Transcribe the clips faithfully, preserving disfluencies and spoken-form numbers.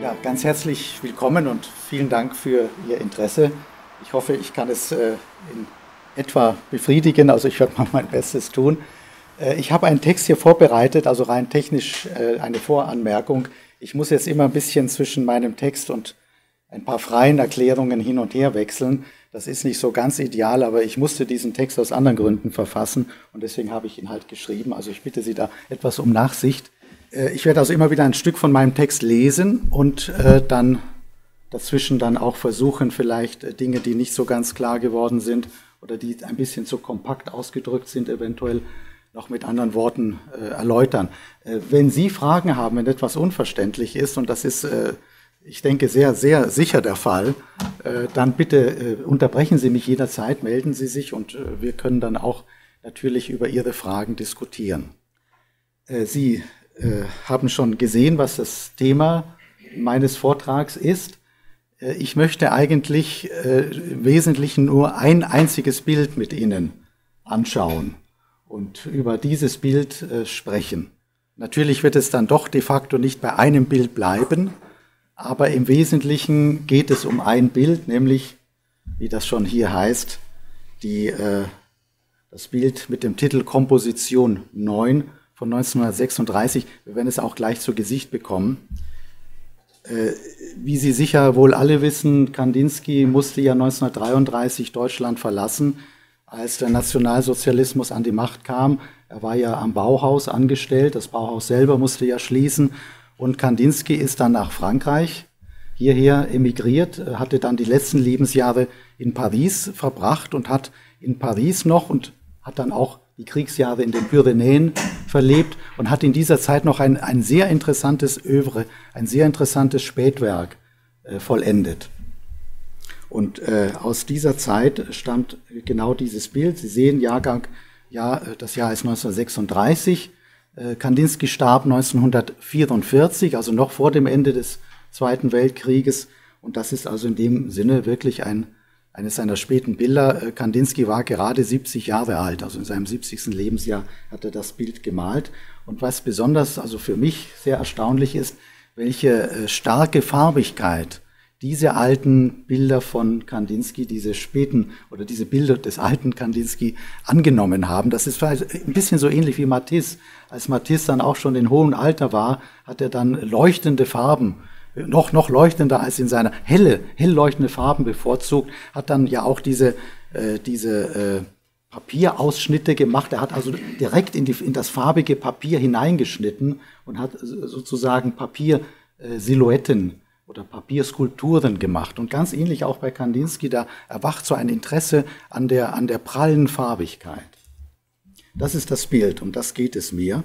Ja, ganz herzlich willkommen und vielen Dank für Ihr Interesse. Ich hoffe, ich kann es äh, in etwa befriedigen, also ich werde mal mein Bestes tun. Äh, ich habe einen Text hier vorbereitet, also rein technisch äh, eine Voranmerkung. Ich muss jetzt immer ein bisschen zwischen meinem Text und ein paar freien Erklärungen hin und her wechseln. Das ist nicht so ganz ideal, aber ich musste diesen Text aus anderen Gründen verfassen und deswegen habe ich ihn halt geschrieben. Also ich bitte Sie da etwas um Nachsicht. Ich werde also immer wieder ein Stück von meinem Text lesen und äh, dann dazwischen dann auch versuchen, vielleicht Dinge, die nicht so ganz klar geworden sind oder die ein bisschen zu kompakt ausgedrückt sind, eventuell noch mit anderen Worten äh, erläutern. Äh, wenn Sie Fragen haben, wenn etwas unverständlich ist, und das ist, äh, ich denke, sehr, sehr sicher der Fall, äh, dann bitte äh, unterbrechen Sie mich jederzeit, melden Sie sich und äh, wir können dann auch natürlich über Ihre Fragen diskutieren. Äh, Sie äh, haben schon gesehen, was das Thema meines Vortrags ist. Äh, ich möchte eigentlich äh, im Wesentlichen nur ein einziges Bild mit Ihnen anschauen und über dieses Bild äh, sprechen. Natürlich wird es dann doch de facto nicht bei einem Bild bleiben, aber im Wesentlichen geht es um ein Bild, nämlich, wie das schon hier heißt, die, äh, das Bild mit dem Titel Komposition neun von neunzehnhundertsechsunddreißig. Wir werden es auch gleich zu Gesicht bekommen. Äh, wie Sie sicher wohl alle wissen, Kandinsky musste ja neunzehnhundertdreiunddreißig Deutschland verlassen, als der Nationalsozialismus an die Macht kam. Er war ja am Bauhaus angestellt, das Bauhaus selber musste ja schließen. Und Kandinsky ist dann nach Frankreich hierher emigriert, hatte dann die letzten Lebensjahre in Paris verbracht und hat in Paris noch und hat dann auch die Kriegsjahre in den Pyrenäen verlebt und hat in dieser Zeit noch ein, ein sehr interessantes Œuvre, ein sehr interessantes Spätwerk äh, vollendet. Und äh, aus dieser Zeit stammt genau dieses Bild. Sie sehen, Jahrgang, ja, das Jahr ist neunzehnhundertsechsunddreißig. Äh, Kandinsky starb neunzehnhundertvierundvierzig, also noch vor dem Ende des Zweiten Weltkrieges. Und das ist also in dem Sinne wirklich ein eines seiner späten Bilder. Kandinsky war gerade siebzig Jahre alt, also in seinem siebzigsten Lebensjahr hat er das Bild gemalt. Und was besonders, also für mich sehr erstaunlich ist, welche starke Farbigkeit diese alten Bilder von Kandinsky, diese späten oder diese Bilder des alten Kandinsky angenommen haben. Das ist vielleicht ein bisschen so ähnlich wie Matisse. Als Matisse dann auch schon in hohem Alter war, hat er dann leuchtende Farben noch noch leuchtender als in seiner helle, hell leuchtende Farben bevorzugt, hat dann ja auch diese, äh, diese äh, Papierausschnitte gemacht. Er hat also direkt in, die, in das farbige Papier hineingeschnitten und hat sozusagen Papiersilhouetten äh, oder Papierskulpturen gemacht. Und ganz ähnlich auch bei Kandinsky, da erwacht so ein Interesse an der, an der prallen Farbigkeit. Das ist das Bild, um das geht es mir.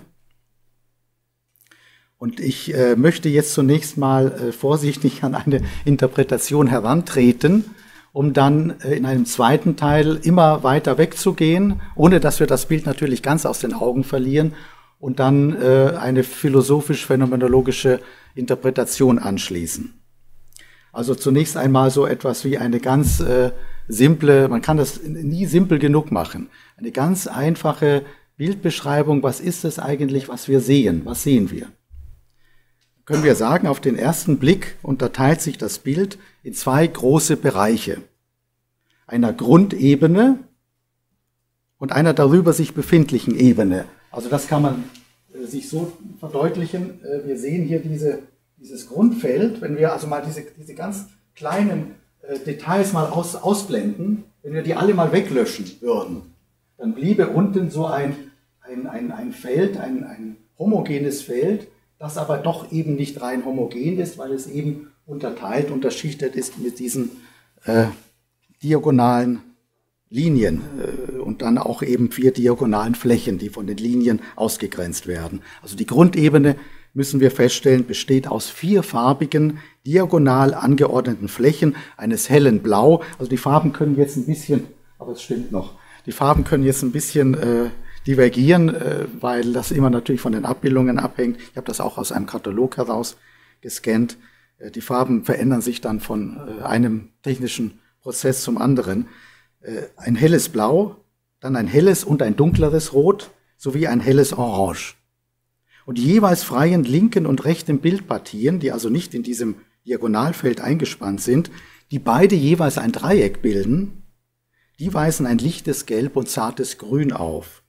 Und ich äh, möchte jetzt zunächst mal äh, vorsichtig an eine Interpretation herantreten, um dann äh, in einem zweiten Teil immer weiter wegzugehen, ohne dass wir das Bild natürlich ganz aus den Augen verlieren und dann äh, eine philosophisch-phänomenologische Interpretation anschließen. Also zunächst einmal so etwas wie eine ganz äh, simple, man kann das nie simpel genug machen, eine ganz einfache Bildbeschreibung, was ist es eigentlich, was wir sehen, was sehen wir? Können wir sagen, auf den ersten Blick unterteilt sich das Bild in zwei große Bereiche. Einer Grundebene und einer darüber sich befindlichen Ebene. Also das kann man äh, sich so verdeutlichen. Äh, wir sehen hier diese, dieses Grundfeld, wenn wir also mal diese, diese ganz kleinen äh, Details mal aus, ausblenden, wenn wir die alle mal weglöschen würden, dann bliebe unten so ein, ein, ein, ein Feld, ein, ein homogenes Feld, das aber doch eben nicht rein homogen ist, weil es eben unterteilt, unterschichtet ist mit diesen äh, diagonalen Linien äh, und dann auch eben vier diagonalen Flächen, die von den Linien ausgegrenzt werden. Also die Grundebene, müssen wir feststellen, besteht aus vier farbigen, diagonal angeordneten Flächen eines hellen Blau. Also die Farben können jetzt ein bisschen, aber es stimmt noch, die Farben können jetzt ein bisschen äh, divergieren, weil das immer natürlich von den Abbildungen abhängt. Ich habe das auch aus einem Katalog heraus gescannt. Die Farben verändern sich dann von einem technischen Prozess zum anderen. Ein helles Blau, dann ein helles und ein dunkleres Rot sowie ein helles Orange. Und die jeweils freien linken und rechten Bildpartien, die also nicht in diesem Diagonalfeld eingespannt sind, die beide jeweils ein Dreieck bilden, die weisen ein lichtes Gelb und zartes Grün auf.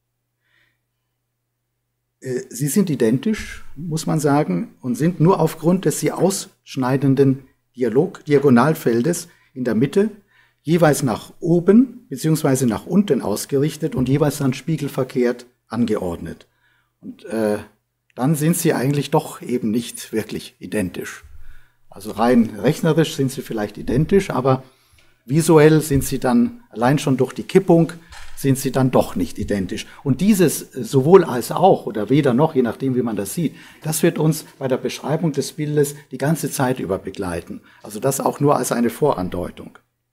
Sie sind identisch, muss man sagen, und sind nur aufgrund des sie ausschneidenden Dialog Diagonalfeldes in der Mitte jeweils nach oben bzw. nach unten ausgerichtet und jeweils dann spiegelverkehrt angeordnet. Und äh, dann sind sie eigentlich doch eben nicht wirklich identisch. Also rein rechnerisch sind sie vielleicht identisch, aber visuell sind sie dann, allein schon durch die Kippung, sind sie dann doch nicht identisch. Und dieses sowohl als auch oder weder noch, je nachdem wie man das sieht, das wird uns bei der Beschreibung des Bildes die ganze Zeit über begleiten. Also das auch nur als eine Vorandeutung.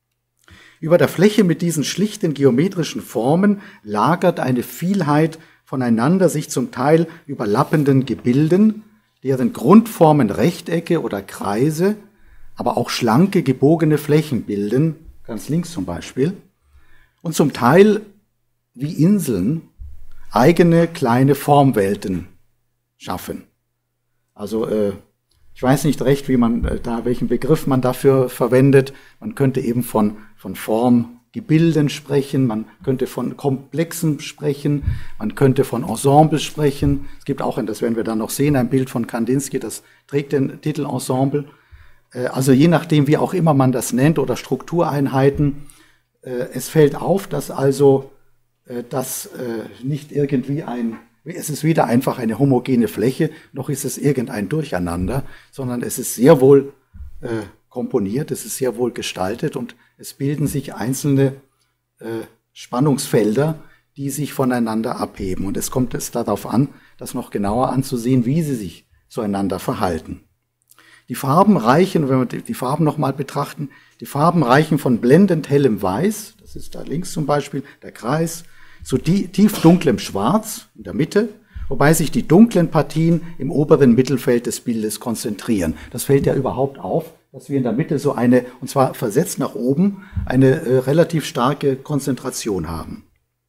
Über der Fläche mit diesen schlichten geometrischen Formen lagert eine Vielheit voneinander sich zum Teil überlappenden Gebilden, deren Grundformen Rechtecke oder Kreise, aber auch schlanke, gebogene Flächen bilden, ganz links zum Beispiel, und zum Teil wie Inseln eigene kleine Formwelten schaffen. Also äh, ich weiß nicht recht, wie man äh, da welchen Begriff man dafür verwendet. Man könnte eben von von Formgebilden sprechen, man könnte von Komplexen sprechen, man könnte von Ensembles sprechen. Es gibt auch, das werden wir dann noch sehen, ein Bild von Kandinsky, das trägt den Titel Ensemble. Äh, also je nachdem, wie auch immer man das nennt, oder Struktureinheiten. Äh, es fällt auf, dass also dass äh, nicht irgendwie ein, es ist weder einfach eine homogene Fläche, noch ist es irgendein Durcheinander, sondern es ist sehr wohl äh, komponiert, es ist sehr wohl gestaltet und es bilden sich einzelne äh, Spannungsfelder, die sich voneinander abheben. Und es kommt es darauf an, das noch genauer anzusehen, wie sie sich zueinander verhalten. Die Farben reichen, wenn wir die Farben nochmal betrachten, die Farben reichen von blendend hellem Weiß, das ist da links zum Beispiel der Kreis, zu tiefdunklem Schwarz in der Mitte, wobei sich die dunklen Partien im oberen Mittelfeld des Bildes konzentrieren. Das fällt ja überhaupt auf, dass wir in der Mitte so eine, und zwar versetzt nach oben, eine äh, relativ starke Konzentration haben.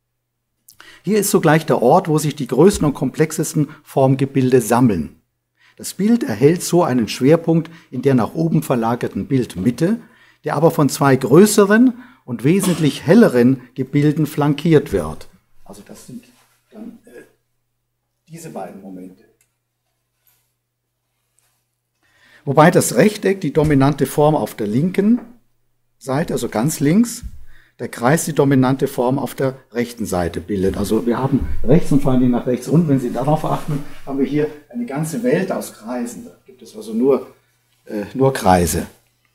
Hier ist sogleich der Ort, wo sich die größten und komplexesten Formgebilde sammeln. Das Bild erhält so einen Schwerpunkt in der nach oben verlagerten Bildmitte, der aber von zwei größeren und wesentlich helleren Gebilden flankiert wird. Also das sind dann äh, diese beiden Momente. Wobei das Rechteck die dominante Form auf der linken Seite, also ganz links, der Kreis die dominante Form auf der rechten Seite bildet. Also wir haben rechts und vor allem nach rechts unten, wenn Sie darauf achten, haben wir hier eine ganze Welt aus Kreisen. Da gibt es also nur, äh, nur Kreise.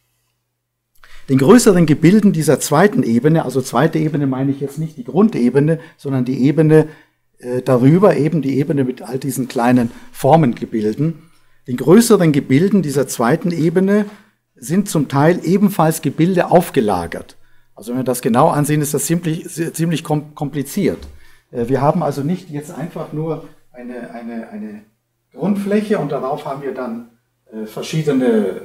Den größeren Gebilden dieser zweiten Ebene, also zweite Ebene meine ich jetzt nicht die Grundebene, sondern die Ebene äh, darüber, eben die Ebene mit all diesen kleinen Formengebilden. Den größeren Gebilden dieser zweiten Ebene sind zum Teil ebenfalls Gebilde aufgelagert. Also wenn wir das genau ansehen, ist das ziemlich, ziemlich kompliziert. Äh, wir haben also nicht jetzt einfach nur eine, eine, eine Grundfläche und darauf haben wir dann äh, verschiedene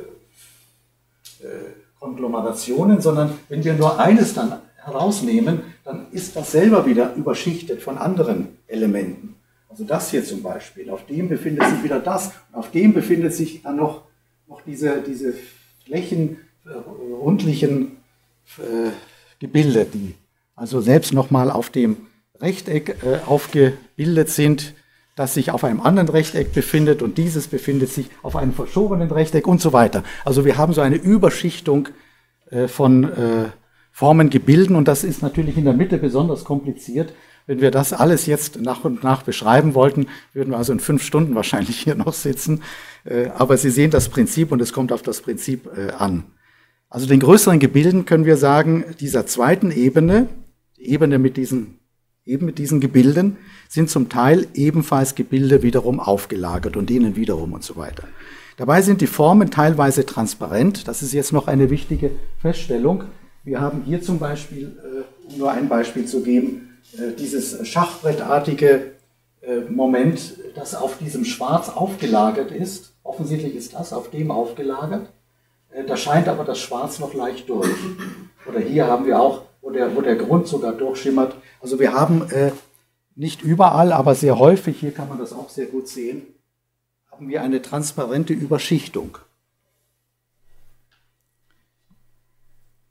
äh, Konglomerationen, sondern wenn wir nur eines dann herausnehmen, dann ist das selber wieder überschichtet von anderen Elementen. Also das hier zum Beispiel, auf dem befindet sich wieder das, und auf dem befindet sich dann noch, noch diese, diese Flächen, äh, rundlichen äh, Gebilde, die also selbst nochmal auf dem Rechteck äh, aufgebildet sind, das sich auf einem anderen Rechteck befindet und dieses befindet sich auf einem verschobenen Rechteck und so weiter. Also wir haben so eine Überschichtung äh, von äh, Formengebilden und das ist natürlich in der Mitte besonders kompliziert. Wenn wir das alles jetzt nach und nach beschreiben wollten, würden wir also in fünf Stunden wahrscheinlich hier noch sitzen. Äh, aber Sie sehen das Prinzip und es kommt auf das Prinzip äh, an. Also den größeren Gebilden können wir sagen, dieser zweiten Ebene, die Ebene mit diesen Eben mit diesen Gebilden sind zum Teil ebenfalls Gebilde wiederum aufgelagert und denen wiederum und so weiter. Dabei sind die Formen teilweise transparent. Das ist jetzt noch eine wichtige Feststellung. Wir haben hier zum Beispiel, um nur ein Beispiel zu geben, dieses schachbrettartige Moment, das auf diesem Schwarz aufgelagert ist. Offensichtlich ist das auf dem aufgelagert. Da scheint aber das Schwarz noch leicht durch. Oder hier haben wir auch, wo der, wo der Grund sogar durchschimmert. Also wir haben äh, nicht überall, aber sehr häufig, hier kann man das auch sehr gut sehen, haben wir eine transparente Überschichtung.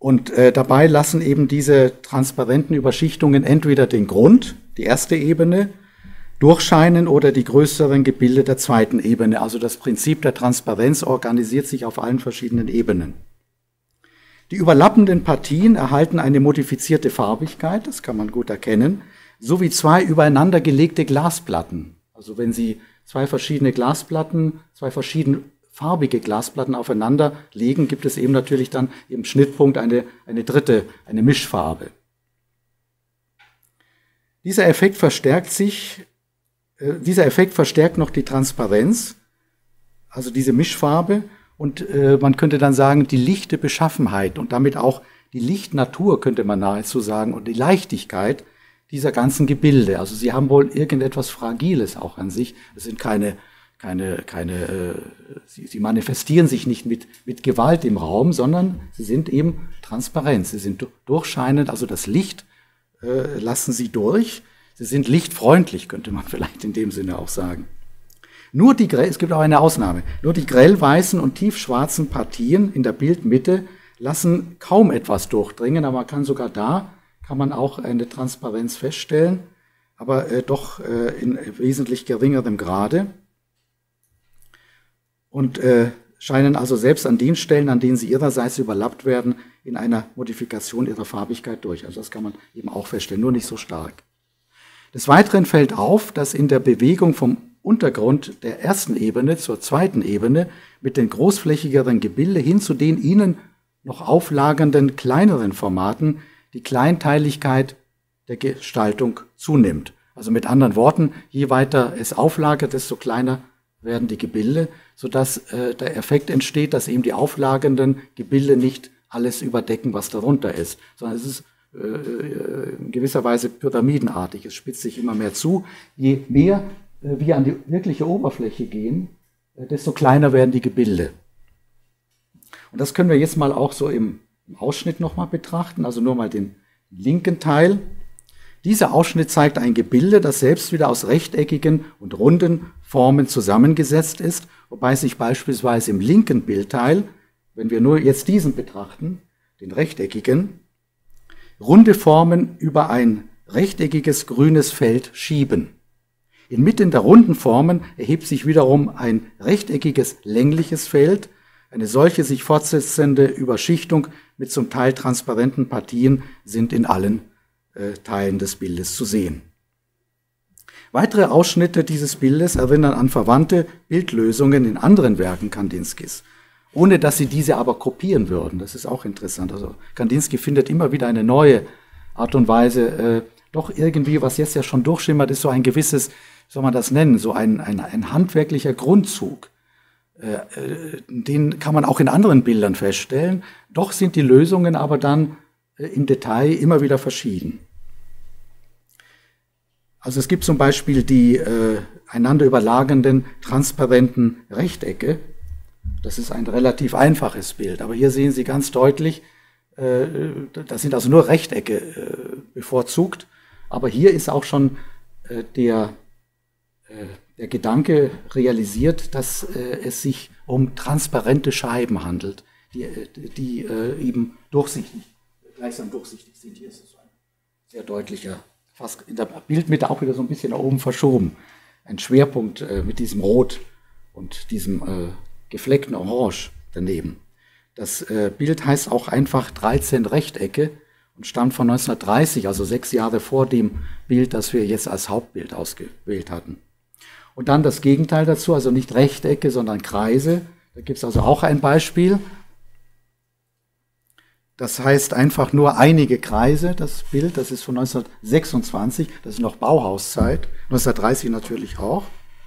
Und äh, dabei lassen eben diese transparenten Überschichtungen entweder den Grund, die erste Ebene, durchscheinen oder die größeren Gebilde der zweiten Ebene. Also das Prinzip der Transparenz organisiert sich auf allen verschiedenen Ebenen. Die überlappenden Partien erhalten eine modifizierte Farbigkeit, das kann man gut erkennen, sowie zwei übereinander gelegte Glasplatten. Also wenn Sie zwei verschiedene Glasplatten, zwei verschiedene farbige Glasplatten aufeinander legen, gibt es eben natürlich dann im Schnittpunkt eine, eine dritte, eine Mischfarbe. Dieser Effekt verstärkt sich, äh, dieser Effekt verstärkt noch die Transparenz, also diese Mischfarbe, und äh, man könnte dann sagen, die lichte Beschaffenheit und damit auch die Lichtnatur, könnte man nahezu sagen, und die Leichtigkeit dieser ganzen Gebilde. Also sie haben wohl irgendetwas Fragiles auch an sich. Es sind keine, keine, keine, äh, sie, sie manifestieren sich nicht mit, mit Gewalt im Raum, sondern sie sind eben transparent, sie sind durchscheinend, also das Licht äh, lassen sie durch. Sie sind lichtfreundlich, könnte man vielleicht in dem Sinne auch sagen. Nur die, es gibt auch eine Ausnahme, nur die grellweißen und tiefschwarzen Partien in der Bildmitte lassen kaum etwas durchdringen, aber man kann sogar da, kann man auch eine Transparenz feststellen, aber äh, doch äh, in wesentlich geringerem Grade. Und äh, scheinen also selbst an den Stellen, an denen sie ihrerseits überlappt werden, in einer Modifikation ihrer Farbigkeit durch. Also das kann man eben auch feststellen, nur nicht so stark. Des Weiteren fällt auf, dass in der Bewegung vom Untergrund der ersten Ebene zur zweiten Ebene mit den großflächigeren Gebilde hin zu den ihnen noch auflagernden kleineren Formaten die Kleinteiligkeit der Gestaltung zunimmt. Also mit anderen Worten, je weiter es auflagert, desto kleiner werden die Gebilde, sodass äh, der Effekt entsteht, dass eben die auflagernden Gebilde nicht alles überdecken, was darunter ist, sondern es ist äh, in gewisser Weise pyramidenartig. Es spitzt sich immer mehr zu. Je mehr äh, wir an die wirkliche Oberfläche gehen, äh, desto kleiner werden die Gebilde. Und das können wir jetzt mal auch so im, im Ausschnitt nochmal betrachten, also nur mal den linken Teil. Dieser Ausschnitt zeigt ein Gebilde, das selbst wieder aus rechteckigen und runden Formen zusammengesetzt ist, wobei sich beispielsweise im linken Bildteil, wenn wir nur jetzt diesen betrachten, den rechteckigen, runde Formen über ein rechteckiges grünes Feld schieben. Inmitten der runden Formen erhebt sich wiederum ein rechteckiges längliches Feld. Eine solche sich fortsetzende Überschichtung mit zum Teil transparenten Partien sind in allen äh, Teilen des Bildes zu sehen. Weitere Ausschnitte dieses Bildes erinnern an verwandte Bildlösungen in anderen Werken Kandinskis, ohne dass sie diese aber kopieren würden. Das ist auch interessant. Also Kandinsky findet immer wieder eine neue Art und Weise, äh, doch irgendwie, was jetzt ja schon durchschimmert, ist so ein gewisses, wie soll man das nennen, so ein, ein, ein handwerklicher Grundzug. Äh, den kann man auch in anderen Bildern feststellen. Doch sind die Lösungen aber dann äh, im Detail immer wieder verschieden. Also es gibt zum Beispiel die äh, einander überlagernden, transparenten Rechtecke. Das ist ein relativ einfaches Bild, aber hier sehen Sie ganz deutlich, äh, das sind also nur Rechtecke äh, bevorzugt, aber hier ist auch schon äh, der, äh, der Gedanke realisiert, dass äh, es sich um transparente Scheiben handelt, die, die äh, eben durchsichtig, gleichsam durchsichtig sind. Hier ist es ein sehr deutlicher, fast in der Bildmitte auch wieder so ein bisschen nach oben verschoben, ein Schwerpunkt äh, mit diesem Rot und diesem äh, gefleckten Orange daneben. Das äh, Bild heißt auch einfach dreizehn Rechtecke und stammt von neunzehnhundertdreißig, also sechs Jahre vor dem Bild, das wir jetzt als Hauptbild ausgewählt hatten. Und dann das Gegenteil dazu, also nicht Rechtecke, sondern Kreise. Da gibt es also auch ein Beispiel. Das heißt einfach nur einige Kreise, das Bild, das ist von neunzehnhundertsechsundzwanzig, das ist noch Bauhauszeit, neunzehnhundertdreißig natürlich auch.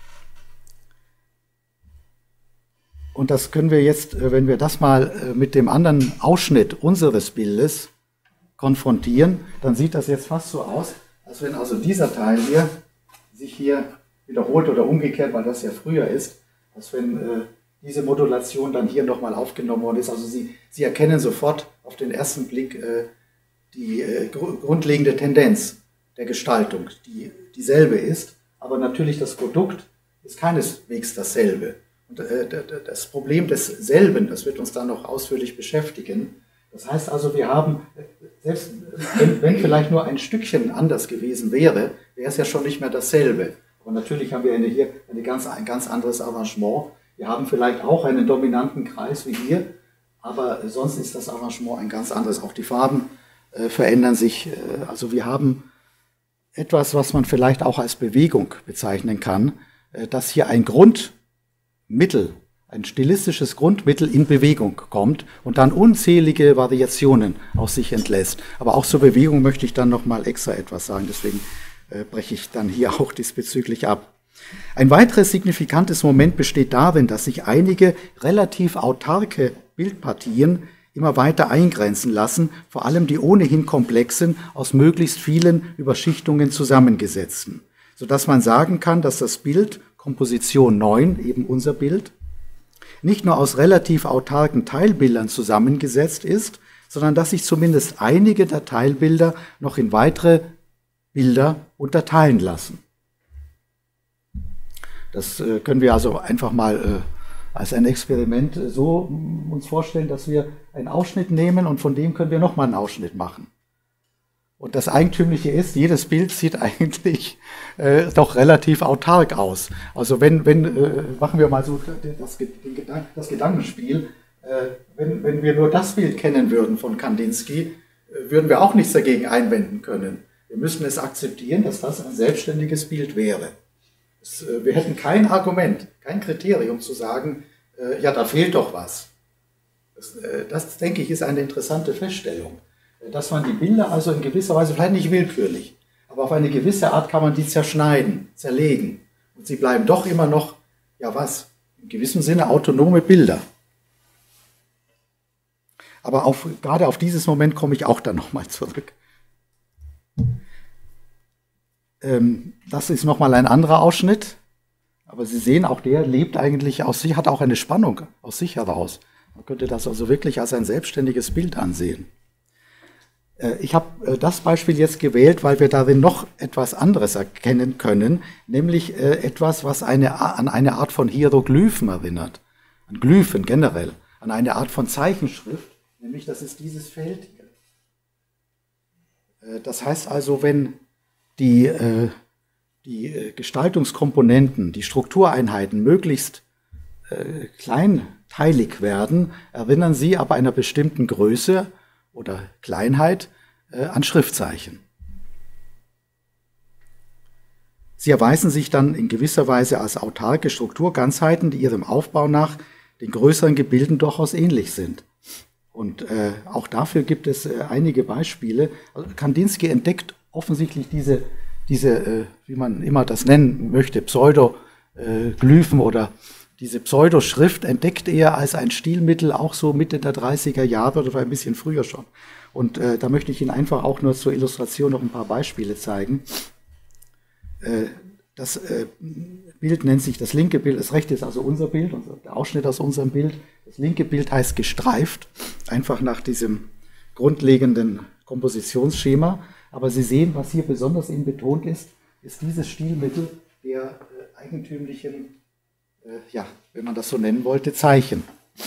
Und das können wir jetzt, wenn wir das mal mit dem anderen Ausschnitt unseres Bildes konfrontieren, dann sieht das jetzt fast so aus, als wenn also dieser Teil hier sich hier wiederholt oder umgekehrt, weil das ja früher ist, als wenn äh, diese Modulation dann hier nochmal aufgenommen worden ist. Also Sie, Sie erkennen sofort auf den ersten Blick äh, die äh, gr grundlegende Tendenz der Gestaltung, die dieselbe ist, aber natürlich das Produkt ist keineswegs dasselbe. Und äh, das Problem desselben, das wird uns dann noch ausführlich beschäftigen, Das heißt also, wir haben, selbst wenn, wenn vielleicht nur ein Stückchen anders gewesen wäre, wäre es ja schon nicht mehr dasselbe. Aber natürlich haben wir eine, hier eine ganz, ein ganz anderes Arrangement. Wir haben vielleicht auch einen dominanten Kreis wie hier, aber sonst ist das Arrangement ein ganz anderes. Auch die Farben äh, verändern sich. Äh, also wir haben etwas, was man vielleicht auch als Bewegung bezeichnen kann, äh, dass hier ein Grundmittel, ein stilistisches Grundmittel in Bewegung kommt und dann unzählige Variationen aus sich entlässt. Aber auch zur Bewegung möchte ich dann nochmal extra etwas sagen, deswegen äh, breche ich dann hier auch diesbezüglich ab. Ein weiteres signifikantes Moment besteht darin, dass sich einige relativ autarke Bildpartien immer weiter eingrenzen lassen, vor allem die ohnehin komplexen, aus möglichst vielen Überschichtungen zusammengesetzten, sodass man sagen kann, dass das Bild, Komposition neun, eben unser Bild, nicht nur aus relativ autarken Teilbildern zusammengesetzt ist, sondern dass sich zumindest einige der Teilbilder noch in weitere Bilder unterteilen lassen. Das äh, können wir also einfach mal äh, als ein Experiment äh, so äh, uns vorstellen, dass wir einen Ausschnitt nehmen und von dem können wir nochmal einen Ausschnitt machen. Und das Eigentümliche ist, jedes Bild sieht eigentlich äh, doch relativ autark aus. Also wenn, wenn äh, machen wir mal so das, den Gedank das Gedankenspiel, äh, wenn, wenn wir nur das Bild kennen würden von Kandinsky, äh, würden wir auch nichts dagegen einwenden können. Wir müssen es akzeptieren, dass das ein selbstständiges Bild wäre. Es, äh, wir hätten kein Argument, kein Kriterium zu sagen, äh, ja, da fehlt doch was. Das, äh, das, denke ich, ist eine interessante Feststellung. Dass man die Bilder also in gewisser Weise, vielleicht nicht willkürlich, aber auf eine gewisse Art kann man die zerschneiden, zerlegen. Und sie bleiben doch immer noch, ja was, in gewissem Sinne autonome Bilder. Aber auf, gerade auf dieses Moment komme ich auch dann nochmal zurück. Ähm, das ist nochmal ein anderer Ausschnitt, aber Sie sehen, auch der lebt eigentlich aus sich, hat auch eine Spannung aus sich heraus. Man könnte das also wirklich als ein selbstständiges Bild ansehen. Ich habe das Beispiel jetzt gewählt, weil wir darin noch etwas anderes erkennen können, nämlich etwas, was eine, an eine Art von Hieroglyphen erinnert, an Glyphen generell, an eine Art von Zeichenschrift, nämlich das ist dieses Feld hier. Das heißt also, wenn die, die Gestaltungskomponenten, die Struktureinheiten möglichst kleinteilig werden, erinnern sie aber einer bestimmten Größe oder Kleinheit äh, an Schriftzeichen. Sie erweisen sich dann in gewisser Weise als autarke Strukturganzheiten, die ihrem Aufbau nach den größeren Gebilden durchaus ähnlich sind. Und äh, auch dafür gibt es äh, einige Beispiele. Also Kandinsky entdeckt offensichtlich diese, diese äh, wie man immer das nennen möchte, Pseudoglyphen oder diese Pseudoschrift entdeckt er als ein Stilmittel auch so Mitte der dreißiger Jahre oder ein bisschen früher schon. Und äh, da möchte ich Ihnen einfach auch nur zur Illustration noch ein paar Beispiele zeigen. Äh, das äh, Bild nennt sich das linke Bild, das rechte ist also unser Bild, unser, der Ausschnitt aus unserem Bild. Das linke Bild heißt gestreift, einfach nach diesem grundlegenden Kompositionsschema. Aber Sie sehen, was hier besonders eben betont ist, ist dieses Stilmittel der äh, eigentümlichen, ja, wenn man das so nennen wollte, Zeichen.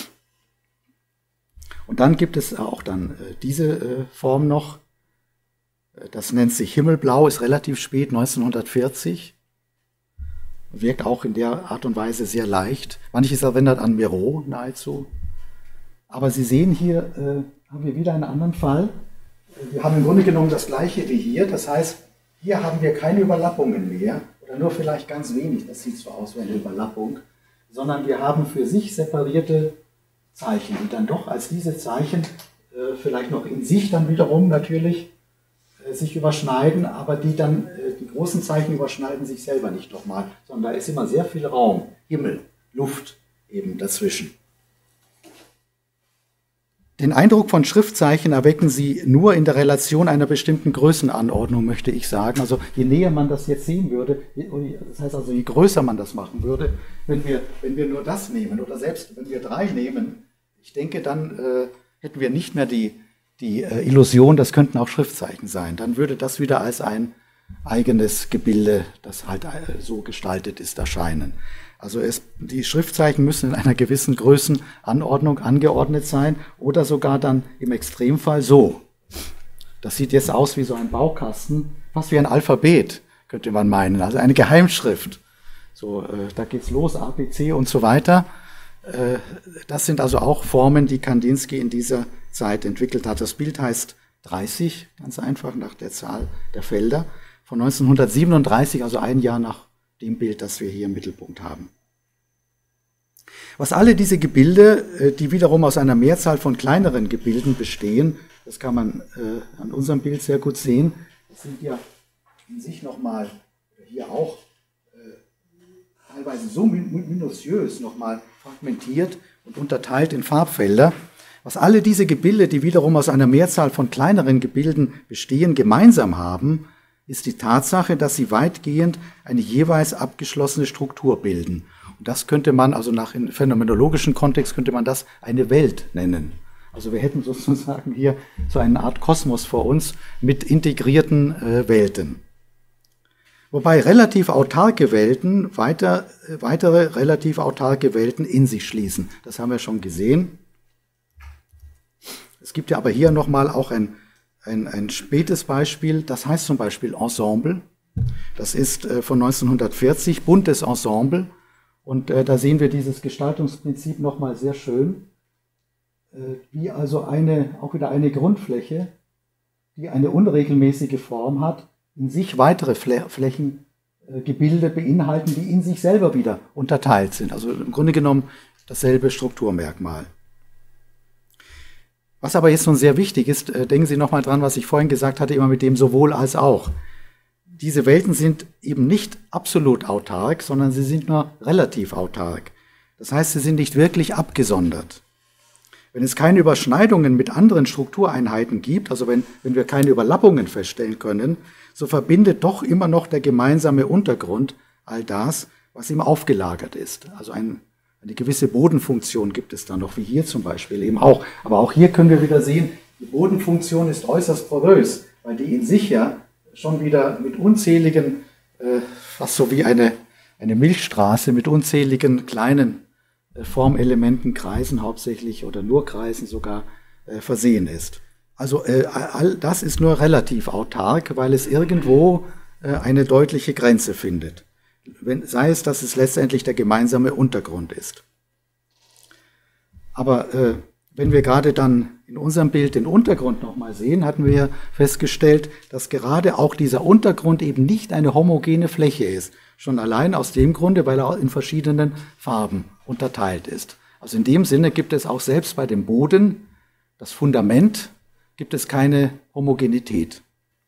Und dann gibt es auch dann äh, diese äh, Form noch, das nennt sich Himmelblau, ist relativ spät, neunzehnhundertvierzig, wirkt auch in der Art und Weise sehr leicht. Manches erinnert an Miro nahezu. Aber Sie sehen hier, äh, haben wir wieder einen anderen Fall. Wir haben im Grunde genommen das gleiche wie hier, das heißt, hier haben wir keine Überlappungen mehr, oder nur vielleicht ganz wenig, das sieht so aus wie eine Überlappung, sondern wir haben für sich separierte Zeichen, die dann doch als diese Zeichen äh, vielleicht noch in sich dann wiederum natürlich äh, sich überschneiden, aber die dann, äh, die großen Zeichen überschneiden sich selber nicht nochmal, sondern da ist immer sehr viel Raum, Himmel, Luft eben dazwischen. Den Eindruck von Schriftzeichen erwecken sie nur in der Relation einer bestimmten Größenanordnung, möchte ich sagen. Also je näher man das jetzt sehen würde, das heißt also je größer man das machen würde, wenn wir, wenn wir nur das nehmen oder selbst wenn wir drei nehmen, ich denke, dann äh, hätten wir nicht mehr die, die äh, Illusion, das könnten auch Schriftzeichen sein. Dann würde das wieder als ein, eigenes Gebilde, das halt so gestaltet ist, erscheinen. Also es, die Schriftzeichen müssen in einer gewissen Größenanordnung angeordnet sein oder sogar dann im Extremfall so. Das sieht jetzt aus wie so ein Baukasten, fast wie ein Alphabet, könnte man meinen, also eine Geheimschrift. So, äh, da geht's los, A, B, C und so weiter. Äh, das sind also auch Formen, die Kandinsky in dieser Zeit entwickelt hat. Das Bild heißt dreißig, ganz einfach nach der Zahl der Felder, von neunzehnhundertsiebenunddreißig, also ein Jahr nach dem Bild, das wir hier im Mittelpunkt haben. Was alle diese Gebilde, die wiederum aus einer Mehrzahl von kleineren Gebilden bestehen, das kann man äh, an unserem Bild sehr gut sehen, das sind ja in sich nochmal, hier auch, äh, teilweise so minutiös nochmal fragmentiert und unterteilt in Farbfelder. Was alle diese Gebilde, die wiederum aus einer Mehrzahl von kleineren Gebilden bestehen, gemeinsam haben, ist die Tatsache, dass sie weitgehend eine jeweils abgeschlossene Struktur bilden. Und das könnte man, also nach im phänomenologischen Kontext, könnte man das eine Welt nennen. Also wir hätten sozusagen hier so eine Art Kosmos vor uns mit integrierten äh, Welten. Wobei relativ autarke Welten weiter, äh, weitere relativ autarke Welten in sich schließen. Das haben wir schon gesehen. Es gibt ja aber hier nochmal auch ein Ein, ein spätes Beispiel, das heißt zum Beispiel Ensemble. Das ist äh, von neunzehnhundertvierzig, buntes Ensemble. Und äh, da sehen wir dieses Gestaltungsprinzip nochmal sehr schön, äh, wie also eine, auch wieder eine Grundfläche, die eine unregelmäßige Form hat, in sich weitere Flä Flächengebilde äh, beinhalten, die in sich selber wieder unterteilt sind. Also im Grunde genommen dasselbe Strukturmerkmal. Was aber jetzt nun sehr wichtig ist, denken Sie nochmal dran, was ich vorhin gesagt hatte, immer mit dem sowohl als auch. Diese Welten sind eben nicht absolut autark, sondern sie sind nur relativ autark. Das heißt, sie sind nicht wirklich abgesondert. Wenn es keine Überschneidungen mit anderen Struktureinheiten gibt, also wenn, wenn wir keine Überlappungen feststellen können, so verbindet doch immer noch der gemeinsame Untergrund all das, was ihm aufgelagert ist. Also ein Eine gewisse Bodenfunktion gibt es dann noch, wie hier zum Beispiel eben auch. Aber auch hier können wir wieder sehen, die Bodenfunktion ist äußerst porös, weil die in sich ja schon wieder mit unzähligen, äh, fast so wie eine, eine Milchstraße, mit unzähligen kleinen äh, Formelementen, Kreisen hauptsächlich oder nur Kreisen sogar äh, versehen ist. Also äh, all das ist nur relativ autark, weil es irgendwo äh, eine deutliche Grenze findet. Wenn, sei es, dass es letztendlich der gemeinsame Untergrund ist. Aber äh, wenn wir gerade dann in unserem Bild den Untergrund nochmal sehen, hatten wir festgestellt, dass gerade auch dieser Untergrund eben nicht eine homogene Fläche ist. Schon allein aus dem Grunde, weil er in verschiedenen Farben unterteilt ist. Also in dem Sinne gibt es auch selbst bei dem Boden, das Fundament, gibt es keine Homogenität.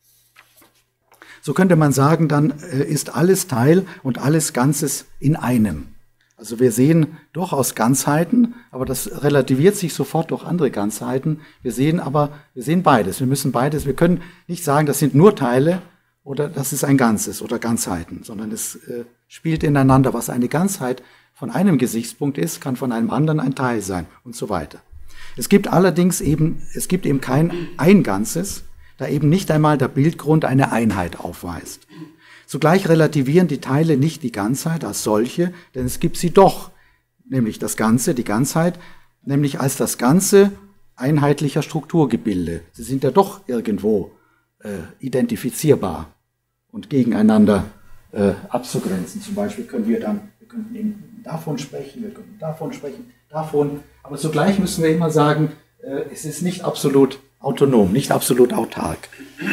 So könnte man sagen, dann ist alles Teil und alles Ganzes in einem. Also wir sehen durchaus Ganzheiten, aber das relativiert sich sofort durch andere Ganzheiten. Wir sehen aber, wir sehen beides. Wir müssen beides, wir können nicht sagen, das sind nur Teile oder das ist ein Ganzes oder Ganzheiten, sondern es äh, spielt ineinander. Was eine Ganzheit von einem Gesichtspunkt ist, kann von einem anderen ein Teil sein und so weiter. Es gibt allerdings eben, es gibt eben kein ein Ganzes, da eben nicht einmal der Bildgrund eine Einheit aufweist. Zugleich relativieren die Teile nicht die Ganzheit als solche, denn es gibt sie doch, nämlich das Ganze, die Ganzheit, nämlich als das Ganze einheitlicher Strukturgebilde. Sie sind ja doch irgendwo äh, identifizierbar und gegeneinander äh, abzugrenzen. Zum Beispiel können wir dann, wir könnten eben davon sprechen, wir könnten davon sprechen, davon, aber zugleich müssen wir immer sagen, äh, es ist nicht absolut autonom, nicht absolut autark.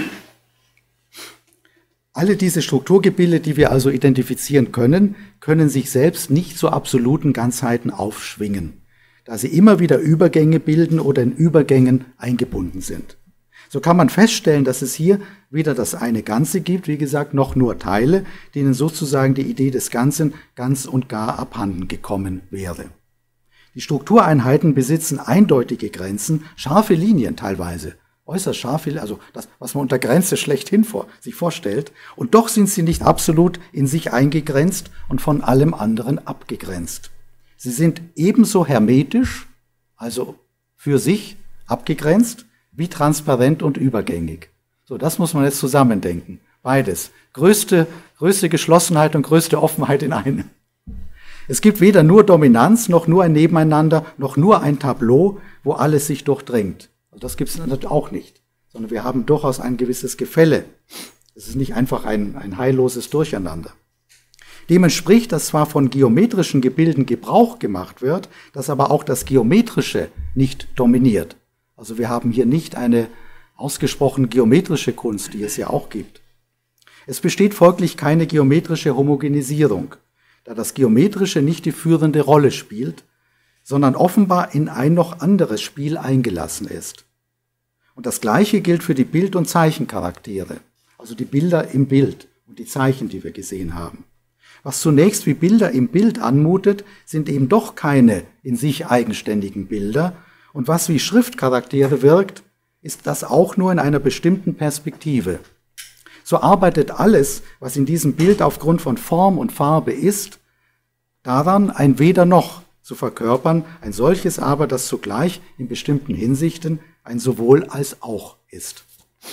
Alle diese Strukturgebilde, die wir also identifizieren können, können sich selbst nicht zu absoluten Ganzheiten aufschwingen, da sie immer wieder Übergänge bilden oder in Übergängen eingebunden sind. So kann man feststellen, dass es hier weder das eine Ganze gibt, wie gesagt, noch nur Teile, denen sozusagen die Idee des Ganzen ganz und gar abhanden gekommen wäre. Die Struktureinheiten besitzen eindeutige Grenzen, scharfe Linien teilweise, äußerst scharfe, also das, was man unter Grenze schlechthin vor, sich vorstellt, und doch sind sie nicht absolut in sich eingegrenzt und von allem anderen abgegrenzt. Sie sind ebenso hermetisch, also für sich abgegrenzt, wie transparent und übergängig. So, das muss man jetzt zusammendenken. Beides. Größte, größte Geschlossenheit und größte Offenheit in einem. Es gibt weder nur Dominanz, noch nur ein Nebeneinander, noch nur ein Tableau, wo alles sich durchdringt. Also das gibt es natürlich auch nicht, sondern wir haben durchaus ein gewisses Gefälle. Es ist nicht einfach ein, ein heilloses Durcheinander. Dem entspricht, dass zwar von geometrischen Gebilden Gebrauch gemacht wird, dass aber auch das Geometrische nicht dominiert. Also wir haben hier nicht eine ausgesprochen geometrische Kunst, die es ja auch gibt. Es besteht folglich keine geometrische Homogenisierung, da das Geometrische nicht die führende Rolle spielt, sondern offenbar in ein noch anderes Spiel eingelassen ist. Und das Gleiche gilt für die Bild- und Zeichencharaktere, also die Bilder im Bild und die Zeichen, die wir gesehen haben. Was zunächst wie Bilder im Bild anmutet, sind eben doch keine in sich eigenständigen Bilder. Und was wie Schriftcharaktere wirkt, ist das auch nur in einer bestimmten Perspektive. So arbeitet alles, was in diesem Bild aufgrund von Form und Farbe ist, daran, ein Weder-Noch zu verkörpern, ein solches aber, das zugleich in bestimmten Hinsichten ein Sowohl als Auch ist.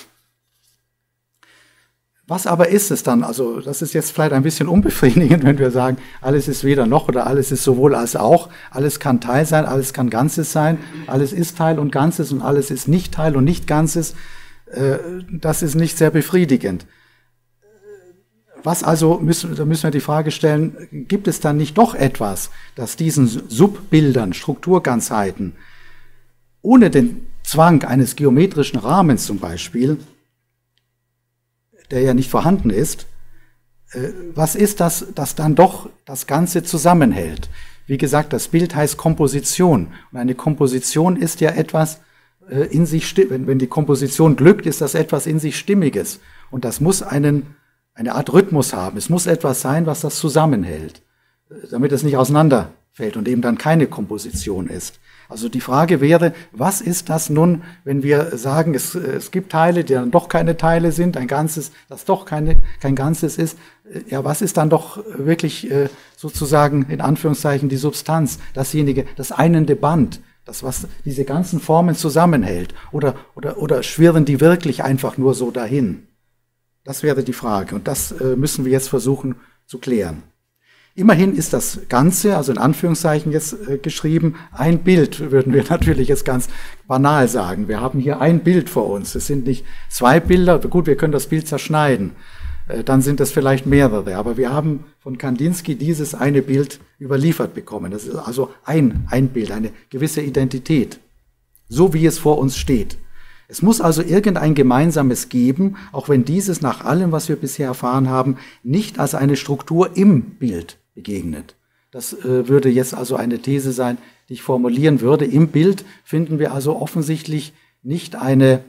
Was aber ist es dann? Also das ist jetzt vielleicht ein bisschen unbefriedigend, wenn wir sagen, alles ist weder noch oder alles ist sowohl als auch. Alles kann Teil sein, alles kann Ganzes sein, alles ist Teil und Ganzes und alles ist nicht Teil und nicht Ganzes. Das ist nicht sehr befriedigend. Was also, müssen, da müssen wir die Frage stellen, gibt es dann nicht doch etwas, das diesen Subbildern, Strukturganzheiten, ohne den Zwang eines geometrischen Rahmens zum Beispiel, der ja nicht vorhanden ist, was ist das, das dann doch das Ganze zusammenhält? Wie gesagt, das Bild heißt Komposition. Und eine Komposition ist ja etwas in sich, wenn, wenn die Komposition glückt, ist das etwas in sich Stimmiges. Und das muss einen, eine Art Rhythmus haben. Es muss etwas sein, was das zusammenhält, damit es nicht auseinanderfällt und eben dann keine Komposition ist. Also die Frage wäre, was ist das nun, wenn wir sagen, es, es gibt Teile, die dann doch keine Teile sind, ein Ganzes, das doch keine, kein Ganzes ist. Ja, was ist dann doch wirklich äh, sozusagen in Anführungszeichen die Substanz, dasjenige, das einende Band, das, was diese ganzen Formen zusammenhält? Oder, oder, oder schwirren die wirklich einfach nur so dahin? Das wäre die Frage und das äh, müssen wir jetzt versuchen zu klären. Immerhin ist das Ganze, also in Anführungszeichen jetzt äh, geschrieben, ein Bild, würden wir natürlich jetzt ganz banal sagen. Wir haben hier ein Bild vor uns. Es sind nicht zwei Bilder. Gut, wir können das Bild zerschneiden. Äh, dann sind es vielleicht mehrere. Aber wir haben von Kandinsky dieses eine Bild überliefert bekommen. Das ist also ein, ein Bild, eine gewisse Identität. So wie es vor uns steht. Es muss also irgendein Gemeinsames geben, auch wenn dieses nach allem, was wir bisher erfahren haben, nicht als eine Struktur im Bild begegnet. Das äh, würde jetzt also eine These sein, die ich formulieren würde. Im Bild finden wir also offensichtlich nicht eine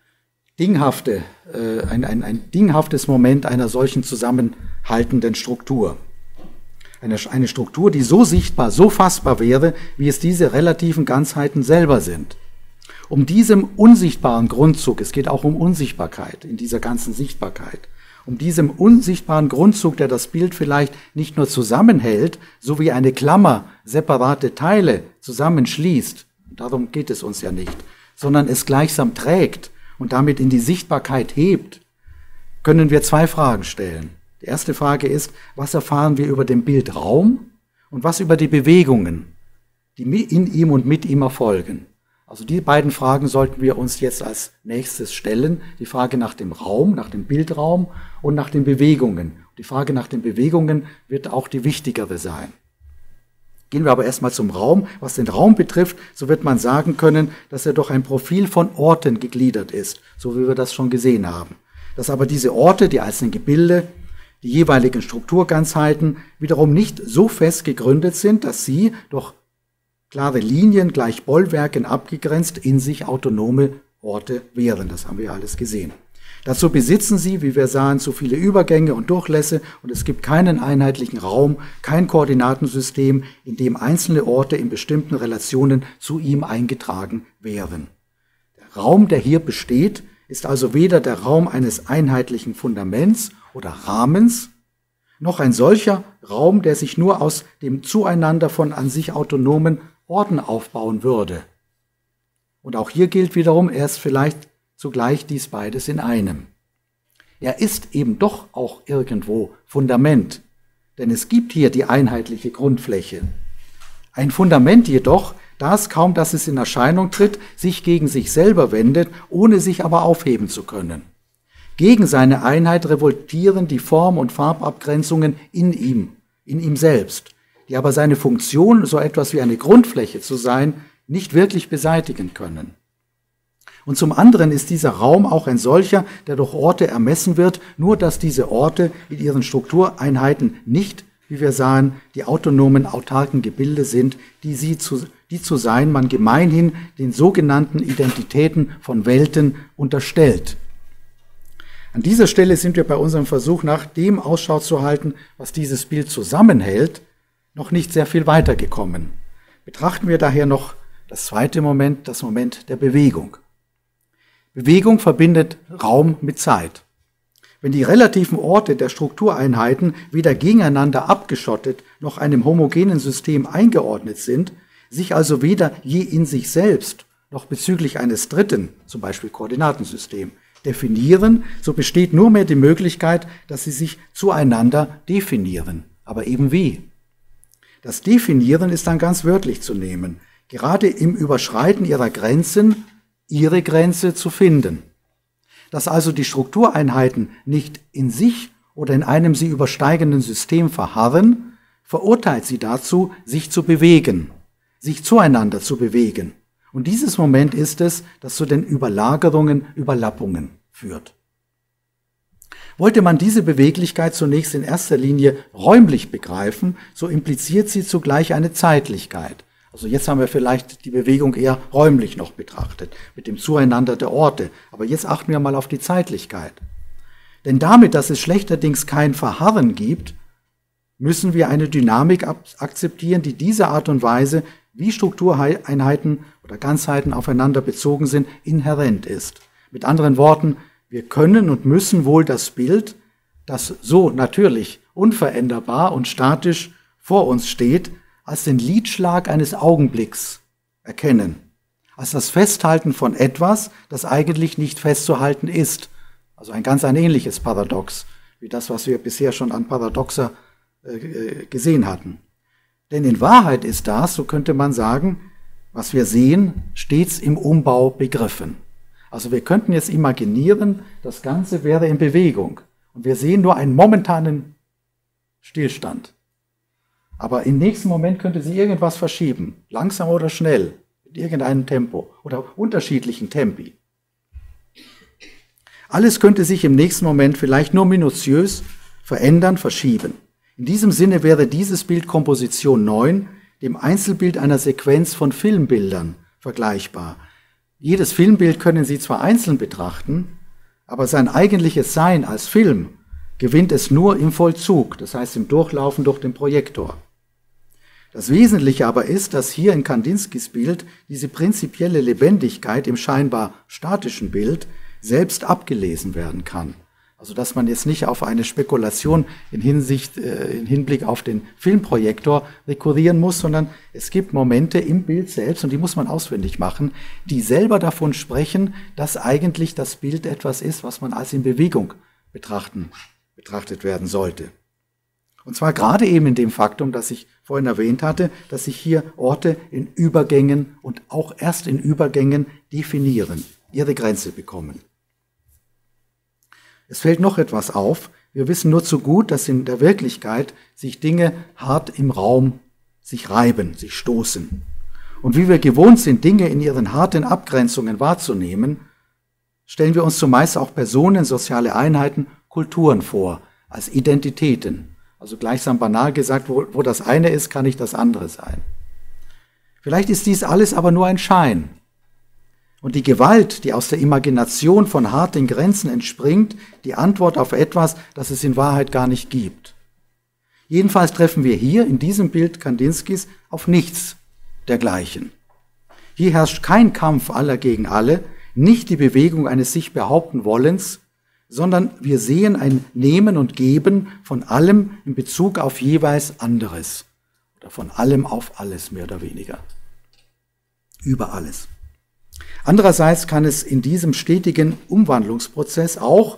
dinghafte, äh, ein, ein, ein dinghaftes Moment einer solchen zusammenhaltenden Struktur. Eine, eine Struktur, die so sichtbar, so fassbar wäre, wie es diese relativen Ganzheiten selber sind. Um diesem unsichtbaren Grundzug, es geht auch um Unsichtbarkeit in dieser ganzen Sichtbarkeit, um diesem unsichtbaren Grundzug, der das Bild vielleicht nicht nur zusammenhält, so wie eine Klammer separate Teile zusammenschließt, darum geht es uns ja nicht, sondern es gleichsam trägt und damit in die Sichtbarkeit hebt, können wir zwei Fragen stellen. Die erste Frage ist, was erfahren wir über den Bildraum und was über die Bewegungen, die in ihm und mit ihm erfolgen? Also die beiden Fragen sollten wir uns jetzt als nächstes stellen. Die Frage nach dem Raum, nach dem Bildraum und nach den Bewegungen. Die Frage nach den Bewegungen wird auch die wichtigere sein. Gehen wir aber erstmal zum Raum. Was den Raum betrifft, so wird man sagen können, dass er durch ein Profil von Orten gegliedert ist, so wie wir das schon gesehen haben. Dass aber diese Orte, die einzelnen Gebilde, die jeweiligen Strukturganzheiten wiederum nicht so fest gegründet sind, dass sie durch klare Linien, gleich Bollwerken abgegrenzt, in sich autonome Orte wären. Das haben wir alles gesehen. Dazu besitzen sie, wie wir sahen, zu viele Übergänge und Durchlässe und es gibt keinen einheitlichen Raum, kein Koordinatensystem, in dem einzelne Orte in bestimmten Relationen zu ihm eingetragen wären. Der Raum, der hier besteht, ist also weder der Raum eines einheitlichen Fundaments oder Rahmens, noch ein solcher Raum, der sich nur aus dem Zueinander von an sich autonomen Orten aufbauen würde. Und auch hier gilt wiederum, er ist vielleicht zugleich dies beides in einem. er ist eben doch auch irgendwo Fundament. Denn es gibt hier die einheitliche Grundfläche. Ein Fundament jedoch, das kaum, dass es in Erscheinung tritt, sich gegen sich selber wendet, ohne sich aber aufheben zu können. Gegen seine Einheit revoltieren die Form- und Farbabgrenzungen in ihm, in ihm selbst, die aber seine Funktion, so etwas wie eine Grundfläche zu sein, nicht wirklich beseitigen können. Und zum anderen ist dieser Raum auch ein solcher, der durch Orte ermessen wird, nur dass diese Orte in ihren Struktureinheiten nicht, wie wir sahen, die autonomen, autarken Gebilde sind, die, sie zu, die zu sein man gemeinhin den sogenannten Identitäten von Welten unterstellt. An dieser Stelle sind wir bei unserem Versuch, nach dem Ausschau zu halten, was dieses Bild zusammenhält, noch nicht sehr viel weitergekommen. Betrachten wir daher noch das zweite Moment, das Moment der Bewegung. Bewegung verbindet Raum mit Zeit. Wenn die relativen Orte der Struktureinheiten weder gegeneinander abgeschottet noch einem homogenen System eingeordnet sind, sich also weder je in sich selbst noch bezüglich eines dritten, zum Beispiel Koordinatensystem, definieren, so besteht nur mehr die Möglichkeit, dass sie sich zueinander definieren. Aber eben wie? Das Definieren ist dann ganz wörtlich zu nehmen, gerade im Überschreiten ihrer Grenzen ihre Grenze zu finden. Dass also die Struktureinheiten nicht in sich oder in einem sie übersteigenden System verharren, verurteilt sie dazu, sich zu bewegen, sich zueinander zu bewegen. Und dieses Moment ist es, das zu den Überlagerungen, Überlappungen führt. Wollte man diese Beweglichkeit zunächst in erster Linie räumlich begreifen, so impliziert sie zugleich eine Zeitlichkeit. Also jetzt haben wir vielleicht die Bewegung eher räumlich noch betrachtet, mit dem Zueinander der Orte. Aber jetzt achten wir mal auf die Zeitlichkeit. Denn damit, dass es schlechterdings kein Verharren gibt, müssen wir eine Dynamik akzeptieren, die diese Art und Weise, wie Struktureinheiten oder Ganzheiten aufeinander bezogen sind, inhärent ist. Mit anderen Worten, wir können und müssen wohl das Bild, das so natürlich unveränderbar und statisch vor uns steht, als den Lidschlag eines Augenblicks erkennen, als das Festhalten von etwas, das eigentlich nicht festzuhalten ist. Also ein ganz ein ähnliches Paradox, wie das, was wir bisher schon an Paradoxa äh, gesehen hatten. Denn in Wahrheit ist das, so könnte man sagen, was wir sehen, stets im Umbau begriffen. Also wir könnten jetzt imaginieren, das Ganze wäre in Bewegung und wir sehen nur einen momentanen Stillstand. Aber im nächsten Moment könnte sie irgendwas verschieben, langsam oder schnell, mit irgendeinem Tempo oder unterschiedlichen Tempi. Alles könnte sich im nächsten Moment vielleicht nur minutiös verändern, verschieben. In diesem Sinne wäre dieses Bild Komposition neun dem Einzelbild einer Sequenz von Filmbildern vergleichbar. Jedes Filmbild können Sie zwar einzeln betrachten, aber sein eigentliches Sein als Film gewinnt es nur im Vollzug, das heißt im Durchlaufen durch den Projektor. Das Wesentliche aber ist, dass hier in Kandinskys Bild diese prinzipielle Lebendigkeit im scheinbar statischen Bild selbst abgelesen werden kann. Also dass man jetzt nicht auf eine Spekulation in Hinsicht, äh, in Hinblick auf den Filmprojektor rekurrieren muss, sondern es gibt Momente im Bild selbst, und die muss man auswendig machen, die selber davon sprechen, dass eigentlich das Bild etwas ist, was man als in Bewegung betrachten, betrachtet werden sollte. Und zwar gerade eben in dem Faktum, das ich vorhin erwähnt hatte, dass sich hier Orte in Übergängen und auch erst in Übergängen definieren, ihre Grenze bekommen. Es fällt noch etwas auf. Wir wissen nur zu gut, dass in der Wirklichkeit sich Dinge hart im Raum sich reiben, sich stoßen. Und wie wir gewohnt sind, Dinge in ihren harten Abgrenzungen wahrzunehmen, stellen wir uns zumeist auch Personen, soziale Einheiten, Kulturen vor, als Identitäten. Also gleichsam banal gesagt, wo, wo das eine ist, kann nicht das andere sein. Vielleicht ist dies alles aber nur ein Schein. Und die Gewalt, die aus der Imagination von harten Grenzen entspringt, die Antwort auf etwas, das es in Wahrheit gar nicht gibt. Jedenfalls treffen wir hier in diesem Bild Kandinskys auf nichts dergleichen. Hier herrscht kein Kampf aller gegen alle, nicht die Bewegung eines sich behaupten Wollens, sondern wir sehen ein Nehmen und Geben von allem in Bezug auf jeweils anderes. Oder von allem auf alles, mehr oder weniger. Über alles. Andererseits kann es in diesem stetigen Umwandlungsprozess auch,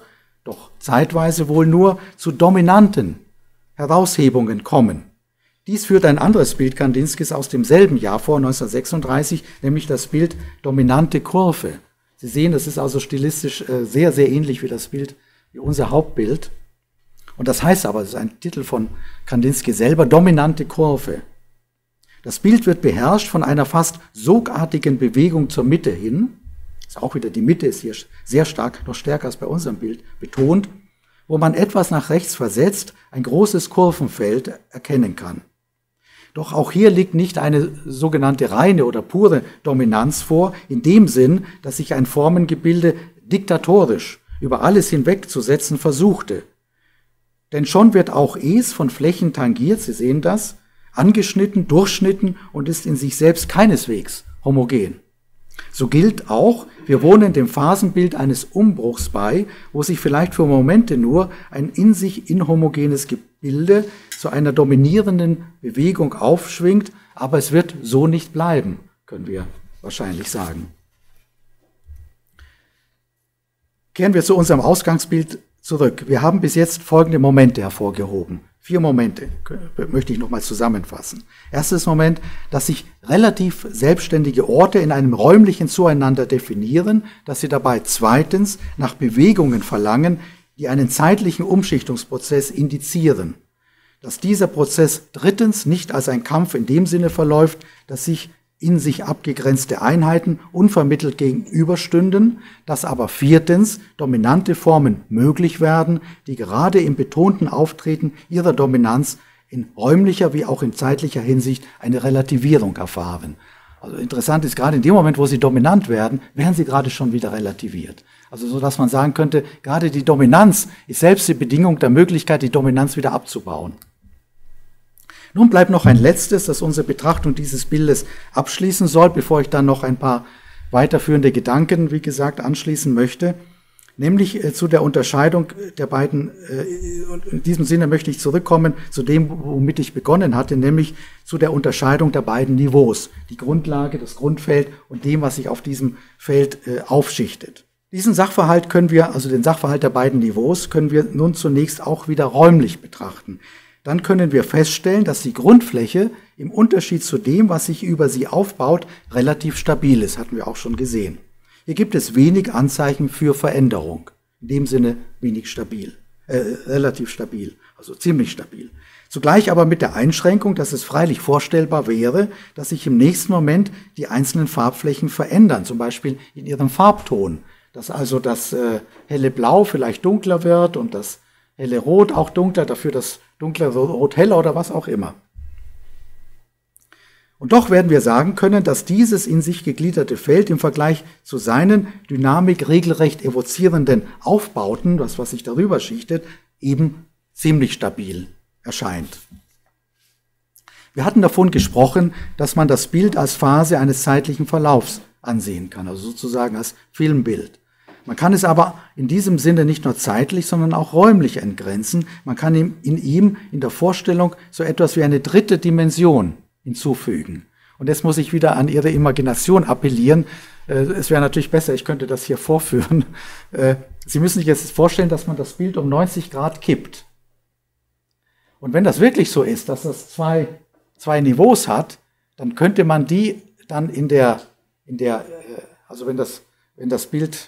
doch zeitweise wohl nur zu dominanten Heraushebungen kommen. Dies führt ein anderes Bild Kandinskis aus demselben Jahr vor, neunzehnhundertsechsunddreißig, nämlich das Bild dominante Kurve. Sie sehen, das ist also stilistisch sehr, sehr ähnlich wie das Bild, wie unser Hauptbild. Und das heißt aber, das ist ein Titel von Kandinsky selber, dominante Kurve. Das Bild wird beherrscht von einer fast sogartigen Bewegung zur Mitte hin. Das ist auch wieder, die Mitte ist hier sehr stark, noch stärker als bei unserem Bild betont, wo man etwas nach rechts versetzt ein großes Kurvenfeld erkennen kann. Doch auch hier liegt nicht eine sogenannte reine oder pure Dominanz vor, in dem Sinn, dass sich ein Formengebilde diktatorisch über alles hinwegzusetzen versuchte. Denn schon wird auch Es von Flächen tangiert, Sie sehen das, angeschnitten, durchschnitten und ist in sich selbst keineswegs homogen. So gilt auch, wir wohnen dem Phasenbild eines Umbruchs bei, wo sich vielleicht für Momente nur ein in sich inhomogenes Gebilde zu einer dominierenden Bewegung aufschwingt, aber es wird so nicht bleiben, können wir wahrscheinlich sagen. Kehren wir zu unserem Ausgangsbild zurück. Wir haben bis jetzt folgende Momente hervorgehoben. Vier Momente möchte ich nochmal zusammenfassen. Erstes Moment, dass sich relativ selbstständige Orte in einem räumlichen Zueinander definieren, dass sie dabei zweitens nach Bewegungen verlangen, die einen zeitlichen Umschichtungsprozess indizieren. Dass dieser Prozess drittens nicht als ein Kampf in dem Sinne verläuft, dass sich in sich abgegrenzte Einheiten unvermittelt gegenüberstünden, dass aber viertens dominante Formen möglich werden, die gerade im betonten Auftreten ihrer Dominanz in räumlicher wie auch in zeitlicher Hinsicht eine Relativierung erfahren. Also interessant ist, gerade in dem Moment, wo sie dominant werden, werden sie gerade schon wieder relativiert. Also so, dass man sagen könnte, gerade die Dominanz ist selbst die Bedingung der Möglichkeit, die Dominanz wieder abzubauen. Nun bleibt noch ein letztes, das unsere Betrachtung dieses Bildes abschließen soll, bevor ich dann noch ein paar weiterführende Gedanken, wie gesagt, anschließen möchte, nämlich äh, zu der Unterscheidung der beiden, äh, und in diesem Sinne möchte ich zurückkommen zu dem, womit ich begonnen hatte, nämlich zu der Unterscheidung der beiden Niveaus, die Grundlage, das Grundfeld und dem, was sich auf diesem Feld äh, aufschichtet. Diesen Sachverhalt können wir, also den Sachverhalt der beiden Niveaus, können wir nun zunächst auch wieder räumlich betrachten. Dann können wir feststellen, dass die Grundfläche im Unterschied zu dem, was sich über sie aufbaut, relativ stabil ist, hatten wir auch schon gesehen. Hier gibt es wenig Anzeichen für Veränderung, in dem Sinne wenig stabil, äh, relativ stabil, also ziemlich stabil. Zugleich aber mit der Einschränkung, dass es freilich vorstellbar wäre, dass sich im nächsten Moment die einzelnen Farbflächen verändern, zum Beispiel in ihrem Farbton, dass also das äh, helle Blau vielleicht dunkler wird und das helle Rot auch dunkler, dafür das dunkle Rot heller oder was auch immer. Und doch werden wir sagen können, dass dieses in sich gegliederte Feld im Vergleich zu seinen Dynamik regelrecht evozierenden Aufbauten, das was sich darüber schichtet, eben ziemlich stabil erscheint. Wir hatten davon gesprochen, dass man das Bild als Phase eines zeitlichen Verlaufs ansehen kann, also sozusagen als Filmbild. Man kann es aber in diesem Sinne nicht nur zeitlich, sondern auch räumlich entgrenzen. Man kann ihm, in ihm in der Vorstellung so etwas wie eine dritte Dimension hinzufügen. Und jetzt muss ich wieder an Ihre Imagination appellieren. Es wäre natürlich besser, ich könnte das hier vorführen. Sie müssen sich jetzt vorstellen, dass man das Bild um neunzig Grad kippt. Und wenn das wirklich so ist, dass das zwei, zwei Niveaus hat, dann könnte man die dann in der, in der also wenn das, wenn das Bild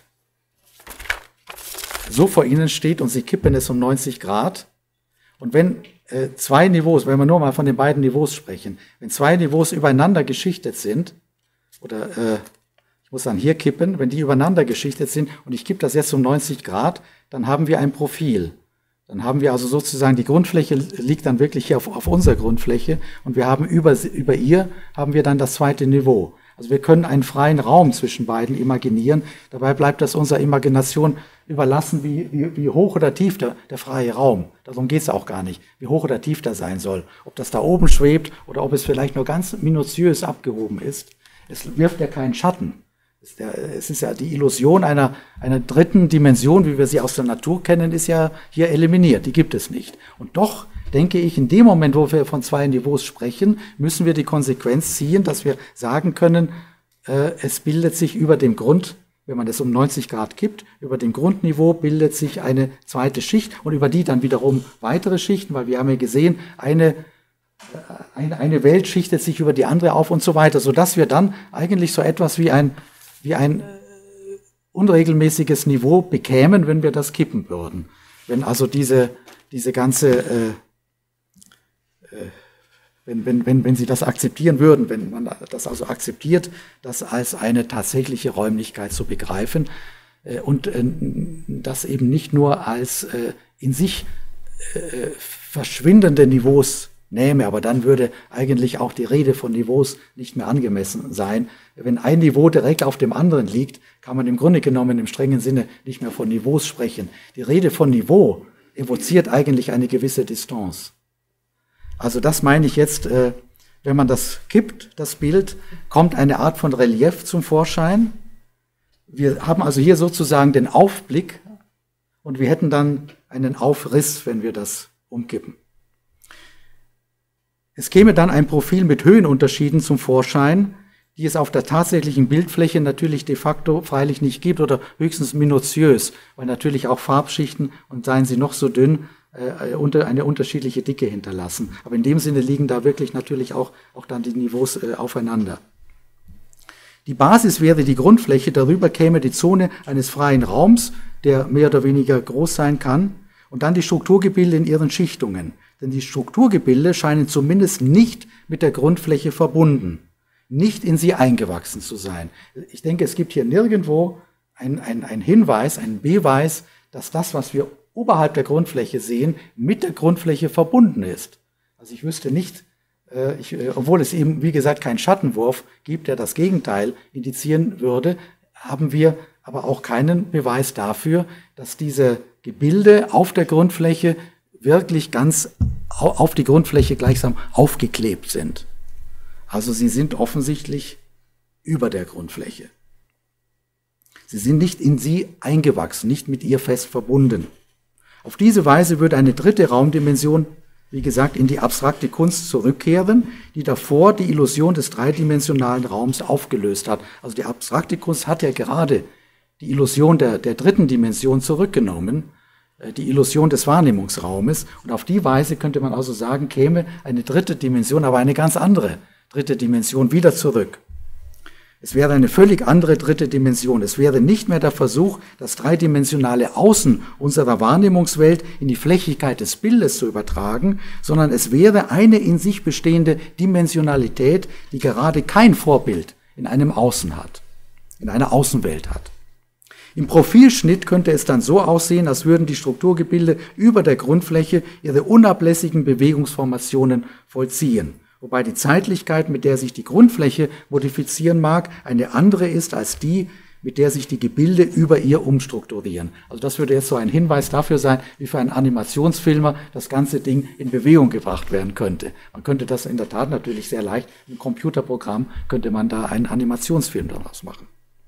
so vor Ihnen steht und Sie kippen es um neunzig Grad. Und wenn äh, zwei Niveaus, wenn wir nur mal von den beiden Niveaus sprechen, wenn zwei Niveaus übereinander geschichtet sind, oder äh, ich muss dann hier kippen, wenn die übereinander geschichtet sind und ich kippe das jetzt um neunzig Grad, dann haben wir ein Profil. Dann haben wir also sozusagen, die Grundfläche liegt dann wirklich hier auf, auf unserer Grundfläche und wir haben über, über ihr haben wir dann das zweite Niveau. Also wir können einen freien Raum zwischen beiden imaginieren. Dabei bleibt das unserer Imagination überlassen, wie, wie, wie hoch oder tief der, der freie Raum. Darum geht es auch gar nicht, wie hoch oder tief der sein soll. Ob das da oben schwebt oder ob es vielleicht nur ganz minutiös abgehoben ist. Es wirft ja keinen Schatten. Es ist, der, es ist ja die Illusion einer, einer dritten Dimension, wie wir sie aus der Natur kennen, ist ja hier eliminiert. Die gibt es nicht. Und doch denke ich, in dem Moment, wo wir von zwei Niveaus sprechen, müssen wir die Konsequenz ziehen, dass wir sagen können, äh, es bildet sich über dem Grund, wenn man das um neunzig Grad kippt, über dem Grundniveau bildet sich eine zweite Schicht und über die dann wiederum weitere Schichten, weil wir haben ja gesehen, eine, eine, eine Welt schichtet sich über die andere auf und so weiter, sodass wir dann eigentlich so etwas wie ein, wie ein unregelmäßiges Niveau bekämen, wenn wir das kippen würden. Wenn also diese, diese ganze, äh, äh, wenn, wenn, wenn, wenn Sie das akzeptieren würden, wenn man das also akzeptiert, das als eine tatsächliche Räumlichkeit zu begreifen äh, und äh, das eben nicht nur als äh, in sich äh, verschwindende Niveaus nähme, aber dann würde eigentlich auch die Rede von Niveaus nicht mehr angemessen sein. Wenn ein Niveau direkt auf dem anderen liegt, kann man im Grunde genommen im strengen Sinne nicht mehr von Niveaus sprechen. Die Rede von Niveau evoziert eigentlich eine gewisse Distanz. Also das meine ich jetzt, äh, wenn man das kippt, das Bild, kommt eine Art von Relief zum Vorschein. Wir haben also hier sozusagen den Aufblick und wir hätten dann einen Aufriss, wenn wir das umkippen. Es käme dann ein Profil mit Höhenunterschieden zum Vorschein, die es auf der tatsächlichen Bildfläche natürlich de facto freilich nicht gibt oder höchstens minutiös, weil natürlich auch Farbschichten, und seien sie noch so dünn, äh, unter, eine unterschiedliche Dicke hinterlassen. Aber in dem Sinne liegen da wirklich natürlich auch, auch dann die Niveaus äh, aufeinander. Die Basis wäre die Grundfläche, darüber käme die Zone eines freien Raums, der mehr oder weniger groß sein kann, und dann die Strukturgebilde in ihren Schichtungen. Denn die Strukturgebilde scheinen zumindest nicht mit der Grundfläche verbunden, nicht in sie eingewachsen zu sein. Ich denke, es gibt hier nirgendwo einen ein Hinweis, einen Beweis, dass das, was wir oberhalb der Grundfläche sehen, mit der Grundfläche verbunden ist. Also ich wüsste nicht, äh, ich, äh, obwohl es eben, wie gesagt, keinen Schattenwurf gibt, der das Gegenteil indizieren würde, haben wir aber auch keinen Beweis dafür, dass diese Gebilde auf der Grundfläche wirklich ganz auf die Grundfläche gleichsam aufgeklebt sind. Also sie sind offensichtlich über der Grundfläche. Sie sind nicht in sie eingewachsen, nicht mit ihr fest verbunden. Auf diese Weise würde eine dritte Raumdimension, wie gesagt, in die abstrakte Kunst zurückkehren, die davor die Illusion des dreidimensionalen Raums aufgelöst hat. Also die abstrakte Kunst hat ja gerade die Illusion der, der dritten Dimension zurückgenommen, die Illusion des Wahrnehmungsraumes. Und auf die Weise könnte man also sagen, käme eine dritte Dimension, aber eine ganz andere dritte Dimension wieder zurück. Es wäre eine völlig andere dritte Dimension. Es wäre nicht mehr der Versuch, das dreidimensionale Außen unserer Wahrnehmungswelt in die Flächigkeit des Bildes zu übertragen, sondern es wäre eine in sich bestehende Dimensionalität, die gerade kein Vorbild in einem Außen hat, in einer Außenwelt hat. Im Profilschnitt könnte es dann so aussehen, als würden die Strukturgebilde über der Grundfläche ihre unablässigen Bewegungsformationen vollziehen, wobei die Zeitlichkeit, mit der sich die Grundfläche modifizieren mag, eine andere ist als die, mit der sich die Gebilde über ihr umstrukturieren. Also das würde jetzt so ein Hinweis dafür sein, wie für einen Animationsfilmer das ganze Ding in Bewegung gebracht werden könnte. Man könnte das in der Tat natürlich sehr leicht, im Computerprogramm könnte man da einen Animationsfilm daraus machen.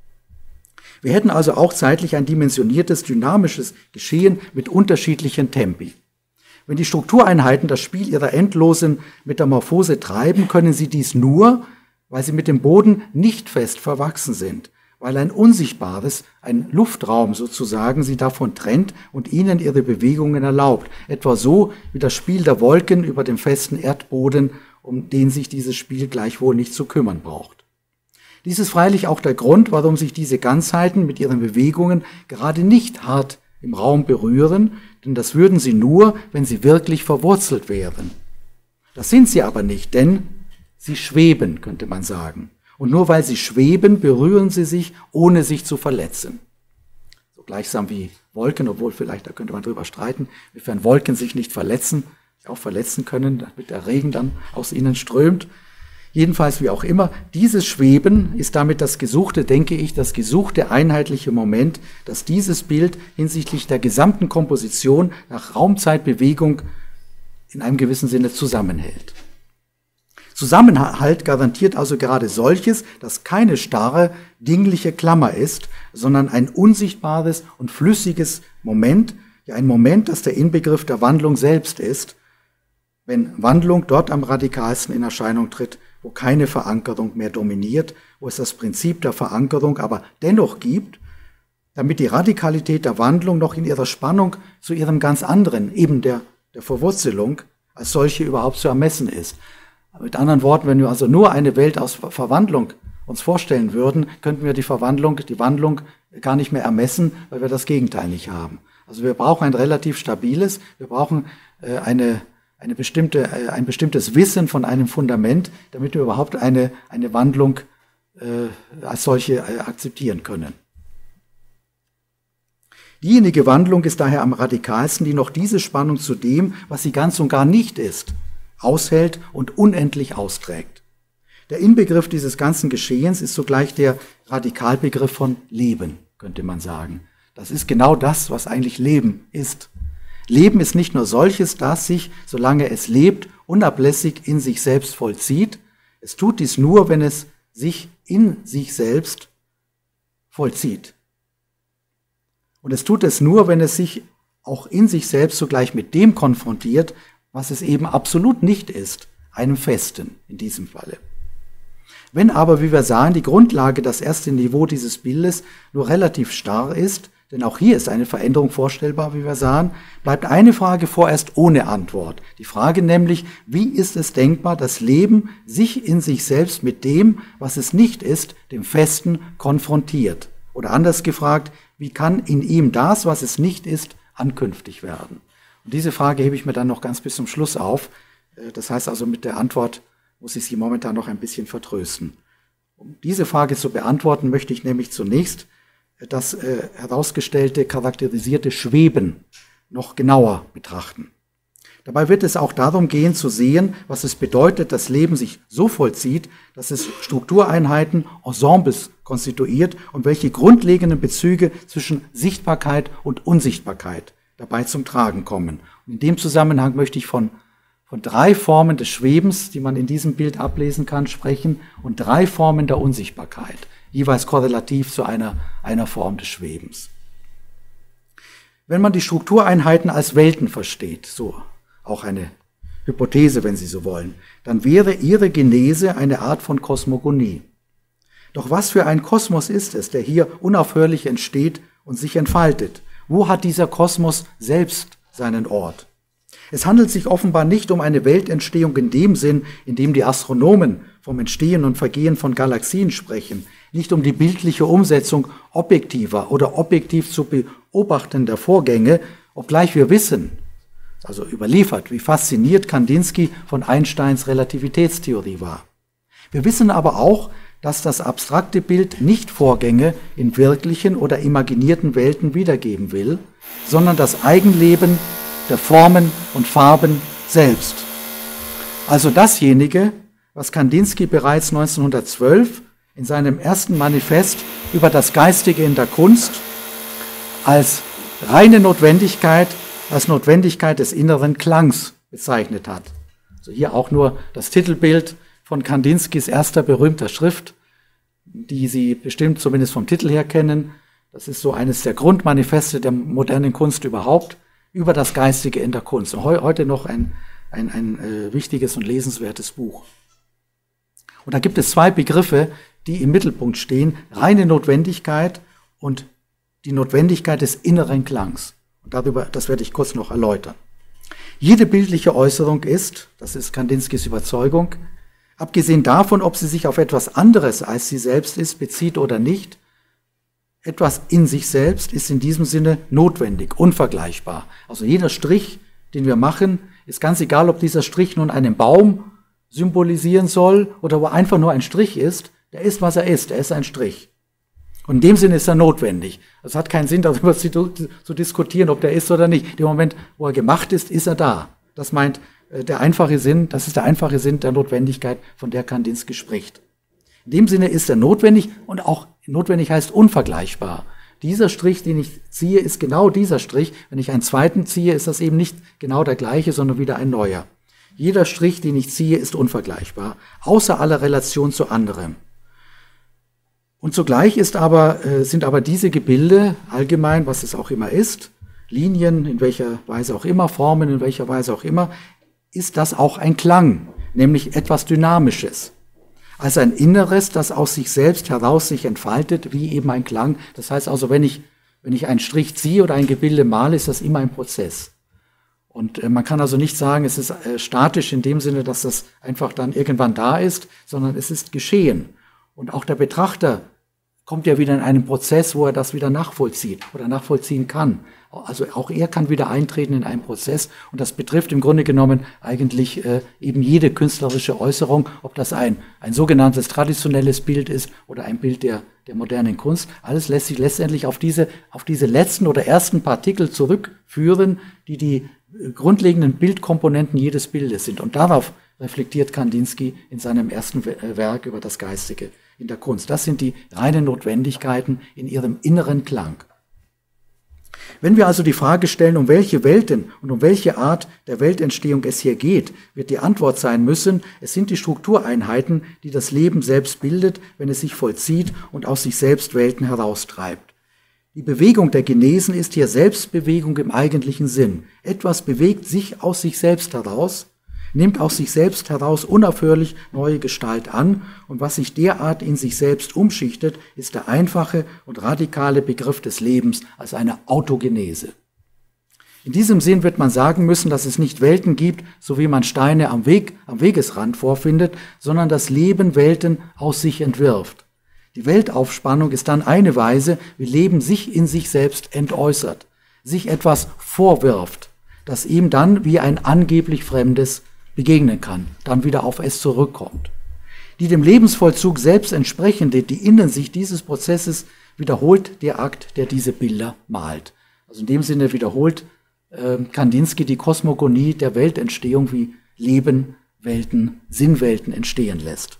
Wir hätten also auch zeitlich ein dimensioniertes, dynamisches Geschehen mit unterschiedlichen Tempi. Wenn die Struktureinheiten das Spiel ihrer endlosen Metamorphose treiben, können sie dies nur, weil sie mit dem Boden nicht fest verwachsen sind, weil ein unsichtbares, ein Luftraum sozusagen, sie davon trennt und ihnen ihre Bewegungen erlaubt, etwa so wie das Spiel der Wolken über dem festen Erdboden, um den sich dieses Spiel gleichwohl nicht zu kümmern braucht. Dies ist freilich auch der Grund, warum sich diese Ganzheiten mit ihren Bewegungen gerade nicht hart im Raum berühren, denn das würden sie nur, wenn sie wirklich verwurzelt wären. Das sind sie aber nicht, denn sie schweben, könnte man sagen. Und nur weil sie schweben, berühren sie sich, ohne sich zu verletzen. So gleichsam wie Wolken, obwohl vielleicht, da könnte man drüber streiten, inwiefern Wolken sich nicht verletzen, sich auch verletzen können, damit der Regen dann aus ihnen strömt. Jedenfalls, wie auch immer, dieses Schweben ist damit das gesuchte, denke ich, das gesuchte einheitliche Moment, das dieses Bild hinsichtlich der gesamten Komposition nach Raumzeitbewegung in einem gewissen Sinne zusammenhält. Zusammenhalt garantiert also gerade solches, das keine starre, dingliche Klammer ist, sondern ein unsichtbares und flüssiges Moment, ja ein Moment, das der Inbegriff der Wandlung selbst ist, wenn Wandlung dort am radikalsten in Erscheinung tritt, wo keine Verankerung mehr dominiert, wo es das Prinzip der Verankerung aber dennoch gibt, damit die Radikalität der Wandlung noch in ihrer Spannung zu ihrem ganz anderen, eben der, der Verwurzelung, als solche überhaupt zu ermessen ist. Mit anderen Worten, wenn wir also nur eine Welt aus Verwandlung uns vorstellen würden, könnten wir die Verwandlung, die Wandlung gar nicht mehr ermessen, weil wir das Gegenteil nicht haben. Also wir brauchen ein relativ stabiles, wir brauchen äh, eine, eine bestimmte, äh, ein bestimmtes Wissen von einem Fundament, damit wir überhaupt eine, eine Wandlung äh, als solche äh, akzeptieren können. Diejenige Wandlung ist daher am radikalsten, die noch diese Spannung zu dem, was sie ganz und gar nicht ist, aushält und unendlich austrägt. Der Inbegriff dieses ganzen Geschehens ist zugleich der Radikalbegriff von Leben, könnte man sagen. Das ist genau das, was eigentlich Leben ist. Leben ist nicht nur solches, das sich, solange es lebt, unablässig in sich selbst vollzieht. Es tut dies nur, wenn es sich in sich selbst vollzieht. Und es tut es nur, wenn es sich auch in sich selbst zugleich mit dem konfrontiert, was es eben absolut nicht ist, einem Festen in diesem Falle. Wenn aber, wie wir sahen, die Grundlage, das erste Niveau dieses Bildes nur relativ starr ist, denn auch hier ist eine Veränderung vorstellbar, wie wir sahen, bleibt eine Frage vorerst ohne Antwort. Die Frage nämlich, wie ist es denkbar, das Leben sich in sich selbst mit dem, was es nicht ist, dem Festen konfrontiert? Oder anders gefragt, wie kann in ihm das, was es nicht ist, ankünftig werden? Und diese Frage hebe ich mir dann noch ganz bis zum Schluss auf. Das heißt also, mit der Antwort muss ich Sie momentan noch ein bisschen vertrösten. Um diese Frage zu beantworten, möchte ich nämlich zunächst das äh, herausgestellte, charakterisierte Schweben noch genauer betrachten. Dabei wird es auch darum gehen, zu sehen, was es bedeutet, dass Leben sich so vollzieht, dass es Struktureinheiten, Ensembles konstituiert und welche grundlegenden Bezüge zwischen Sichtbarkeit und Unsichtbarkeit dabei zum Tragen kommen. Und in dem Zusammenhang möchte ich von, von drei Formen des Schwebens, die man in diesem Bild ablesen kann, sprechen und drei Formen der Unsichtbarkeit, jeweils korrelativ zu einer, einer Form des Schwebens. Wenn man die Struktureinheiten als Welten versteht, so auch eine Hypothese, wenn Sie so wollen, dann wäre ihre Genese eine Art von Kosmogonie. Doch was für ein Kosmos ist es, der hier unaufhörlich entsteht und sich entfaltet? Wo hat dieser Kosmos selbst seinen Ort? Es handelt sich offenbar nicht um eine Weltentstehung in dem Sinn, in dem die Astronomen vom Entstehen und Vergehen von Galaxien sprechen, nicht um die bildliche Umsetzung objektiver oder objektiv zu beobachtender Vorgänge, obgleich wir wissen, also überliefert, wie fasziniert Kandinsky von Einsteins Relativitätstheorie war. Wir wissen aber auch, dass das abstrakte Bild nicht Vorgänge in wirklichen oder imaginierten Welten wiedergeben will, sondern das Eigenleben der Formen und Farben selbst. Also dasjenige, was Kandinsky bereits neunzehnhundertzwölf in seinem ersten Manifest über das Geistige in der Kunst als reine Notwendigkeit, als Notwendigkeit des inneren Klangs bezeichnet hat. Also hier auch nur das Titelbild von Kandinskys erster berühmter Schrift, die Sie bestimmt zumindest vom Titel her kennen. Das ist so eines der Grundmanifeste der modernen Kunst überhaupt, über das Geistige in der Kunst. Und heute noch ein, ein, ein äh, wichtiges und lesenswertes Buch. Und da gibt es zwei Begriffe, die im Mittelpunkt stehen, reine Notwendigkeit und die Notwendigkeit des inneren Klangs. Und darüber, das werde ich kurz noch erläutern. Jede bildliche Äußerung ist, das ist Kandinskys Überzeugung, abgesehen davon, ob sie sich auf etwas anderes als sie selbst ist, bezieht oder nicht, etwas in sich selbst ist in diesem Sinne notwendig, unvergleichbar. Also jeder Strich, den wir machen, ist ganz egal, ob dieser Strich nun einen Baum symbolisieren soll oder wo einfach nur ein Strich ist, der ist, was er ist, er ist ein Strich. Und in dem Sinne ist er notwendig. Es hat keinen Sinn, darüber zu, zu diskutieren, ob der ist oder nicht. Im Moment, wo er gemacht ist, ist er da. Das meint äh, der einfache Sinn, das ist der einfache Sinn der Notwendigkeit, von der Kandinsky spricht. In dem Sinne ist er notwendig und auch notwendig heißt unvergleichbar. Dieser Strich, den ich ziehe, ist genau dieser Strich. Wenn ich einen zweiten ziehe, ist das eben nicht genau der gleiche, sondern wieder ein neuer. Jeder Strich, den ich ziehe, ist unvergleichbar, außer aller Relation zu anderem. Und zugleich ist aber, äh, sind aber diese Gebilde allgemein, was es auch immer ist, Linien, in welcher Weise auch immer, Formen, in welcher Weise auch immer, ist das auch ein Klang, nämlich etwas Dynamisches. Also ein Inneres, das aus sich selbst heraus sich entfaltet, wie eben ein Klang. Das heißt also, wenn ich Wenn ich einen Strich ziehe oder ein Gebilde male, ist das immer ein Prozess. Und äh, man kann also nicht sagen, es ist äh, statisch in dem Sinne, dass das einfach dann irgendwann da ist, sondern es ist geschehen. Und auch der Betrachter kommt ja wieder in einen Prozess, wo er das wieder nachvollzieht oder nachvollziehen kann. Also auch er kann wieder eintreten in einen Prozess und das betrifft im Grunde genommen eigentlich äh, eben jede künstlerische Äußerung, ob das ein, ein sogenanntes traditionelles Bild ist oder ein Bild der, der modernen Kunst. Alles lässt sich letztendlich auf diese, auf diese letzten oder ersten Partikel zurückführen, die die grundlegenden Bildkomponenten jedes Bildes sind. Und darauf reflektiert Kandinsky in seinem ersten Werk über das Geistige in der Kunst. Das sind die reinen Notwendigkeiten in ihrem inneren Klang. Wenn wir also die Frage stellen, um welche Welten und um welche Art der Weltentstehung es hier geht, wird die Antwort sein müssen, es sind die Struktureinheiten, die das Leben selbst bildet, wenn es sich vollzieht und aus sich selbst Welten heraustreibt. Die Bewegung der Genesen ist hier Selbstbewegung im eigentlichen Sinn. Etwas bewegt sich aus sich selbst heraus, nimmt aus sich selbst heraus unaufhörlich neue Gestalt an und was sich derart in sich selbst umschichtet, ist der einfache und radikale Begriff des Lebens als eine Autogenese. In diesem Sinn wird man sagen müssen, dass es nicht Welten gibt, so wie man Steine am Weg, am Wegesrand vorfindet, sondern das Leben Welten aus sich entwirft. Die Weltaufspannung ist dann eine Weise, wie Leben sich in sich selbst entäußert, sich etwas vorwirft, das ihm dann wie ein angeblich Fremdes begegnen kann, dann wieder auf es zurückkommt. Die dem Lebensvollzug selbst entsprechende, die Innensicht dieses Prozesses wiederholt der Akt, der diese Bilder malt. Also in dem Sinne wiederholt äh, Kandinsky die Kosmogonie der Weltentstehung, wie Leben, Welten, Sinnwelten entstehen lässt.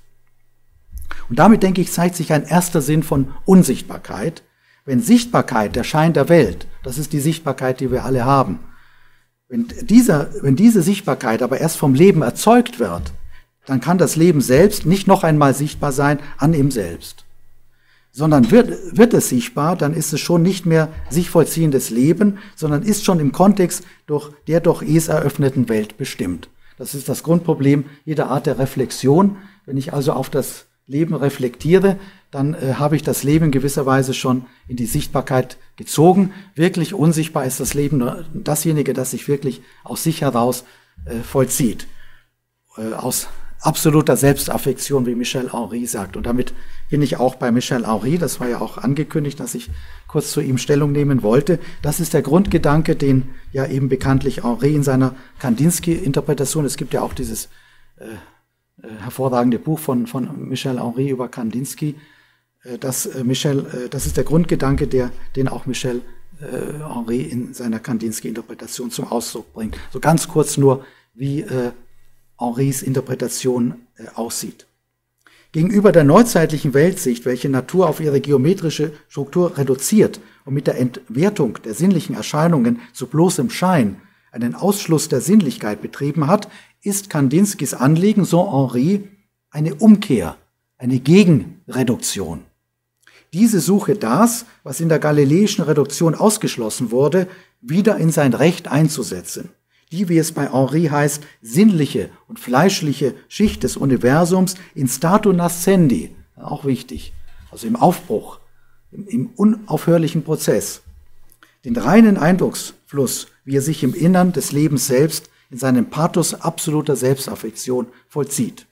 Und damit, denke ich, zeigt sich ein erster Sinn von Unsichtbarkeit. Wenn Sichtbarkeit, der Schein der Welt, das ist die Sichtbarkeit, die wir alle haben, Wenn, dieser, wenn diese Sichtbarkeit aber erst vom Leben erzeugt wird, dann kann das Leben selbst nicht noch einmal sichtbar sein an ihm selbst. Sondern wird, wird es sichtbar, dann ist es schon nicht mehr sich vollziehendes Leben, sondern ist schon im Kontext durch, der durch es eröffneten Welt bestimmt. Das ist das Grundproblem jeder Art der Reflexion. Wenn ich also auf das Leben reflektiere, dann äh, habe ich das Leben gewisserweise schon in die Sichtbarkeit gezogen. Wirklich unsichtbar ist das Leben nur dasjenige, das sich wirklich aus sich heraus äh, vollzieht. Äh, aus absoluter Selbstaffektion, wie Michel Henry sagt. Und damit bin ich auch bei Michel Henry, das war ja auch angekündigt, dass ich kurz zu ihm Stellung nehmen wollte. Das ist der Grundgedanke, den ja eben bekanntlich Henry in seiner Kandinsky-Interpretation, es gibt ja auch dieses äh, hervorragende Buch von, von Michel Henry über Kandinsky. Das, Michel, das ist der Grundgedanke, der, den auch Michel äh, Henry in seiner Kandinsky-Interpretation zum Ausdruck bringt. So ganz kurz nur, wie äh, Henrys Interpretation äh, aussieht. Gegenüber der neuzeitlichen Weltsicht, welche Natur auf ihre geometrische Struktur reduziert und mit der Entwertung der sinnlichen Erscheinungen zu bloßem Schein einen Ausschluss der Sinnlichkeit betrieben hat, ist Kandinskys Anliegen, so Henry, eine Umkehr, eine Gegenreduktion. Diese suche das, was in der galileischen Reduktion ausgeschlossen wurde, wieder in sein Recht einzusetzen. Die, wie es bei Henry heißt, sinnliche und fleischliche Schicht des Universums in statu nascendi, auch wichtig, also im Aufbruch, im, im unaufhörlichen Prozess, den reinen Eindrucksfluss, wie er sich im Innern des Lebens selbst in seinem Pathos absoluter Selbstaffektion vollzieht.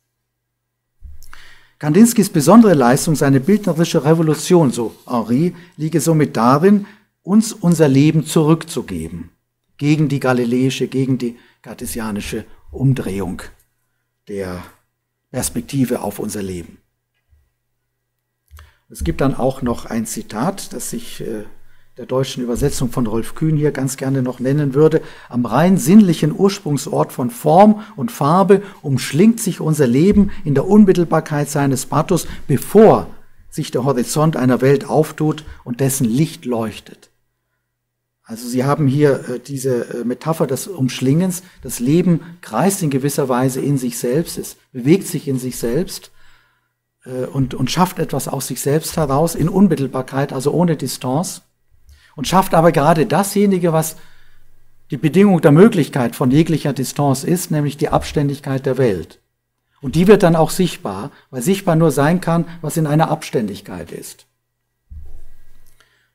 Kandinskys besondere Leistung, seine bildnerische Revolution, so Henry, liege somit darin, uns unser Leben zurückzugeben, gegen die galileische, gegen die kartesianische Umdrehung der Perspektive auf unser Leben. Es gibt dann auch noch ein Zitat, das sich äh, der deutschen Übersetzung von Rolf Kühn hier ganz gerne noch nennen würde. Am rein sinnlichen Ursprungsort von Form und Farbe umschlingt sich unser Leben in der Unmittelbarkeit seines Pathos, bevor sich der Horizont einer Welt auftut und dessen Licht leuchtet. Also Sie haben hier äh, diese äh, Metapher des Umschlingens. Das Leben kreist in gewisser Weise in sich selbst, es bewegt sich in sich selbst äh, und, und schafft etwas aus sich selbst heraus in Unmittelbarkeit, also ohne Distanz. Und schafft aber gerade dasjenige, was die Bedingung der Möglichkeit von jeglicher Distanz ist, nämlich die Abständigkeit der Welt. Und die wird dann auch sichtbar, weil sichtbar nur sein kann, was in einer Abständigkeit ist.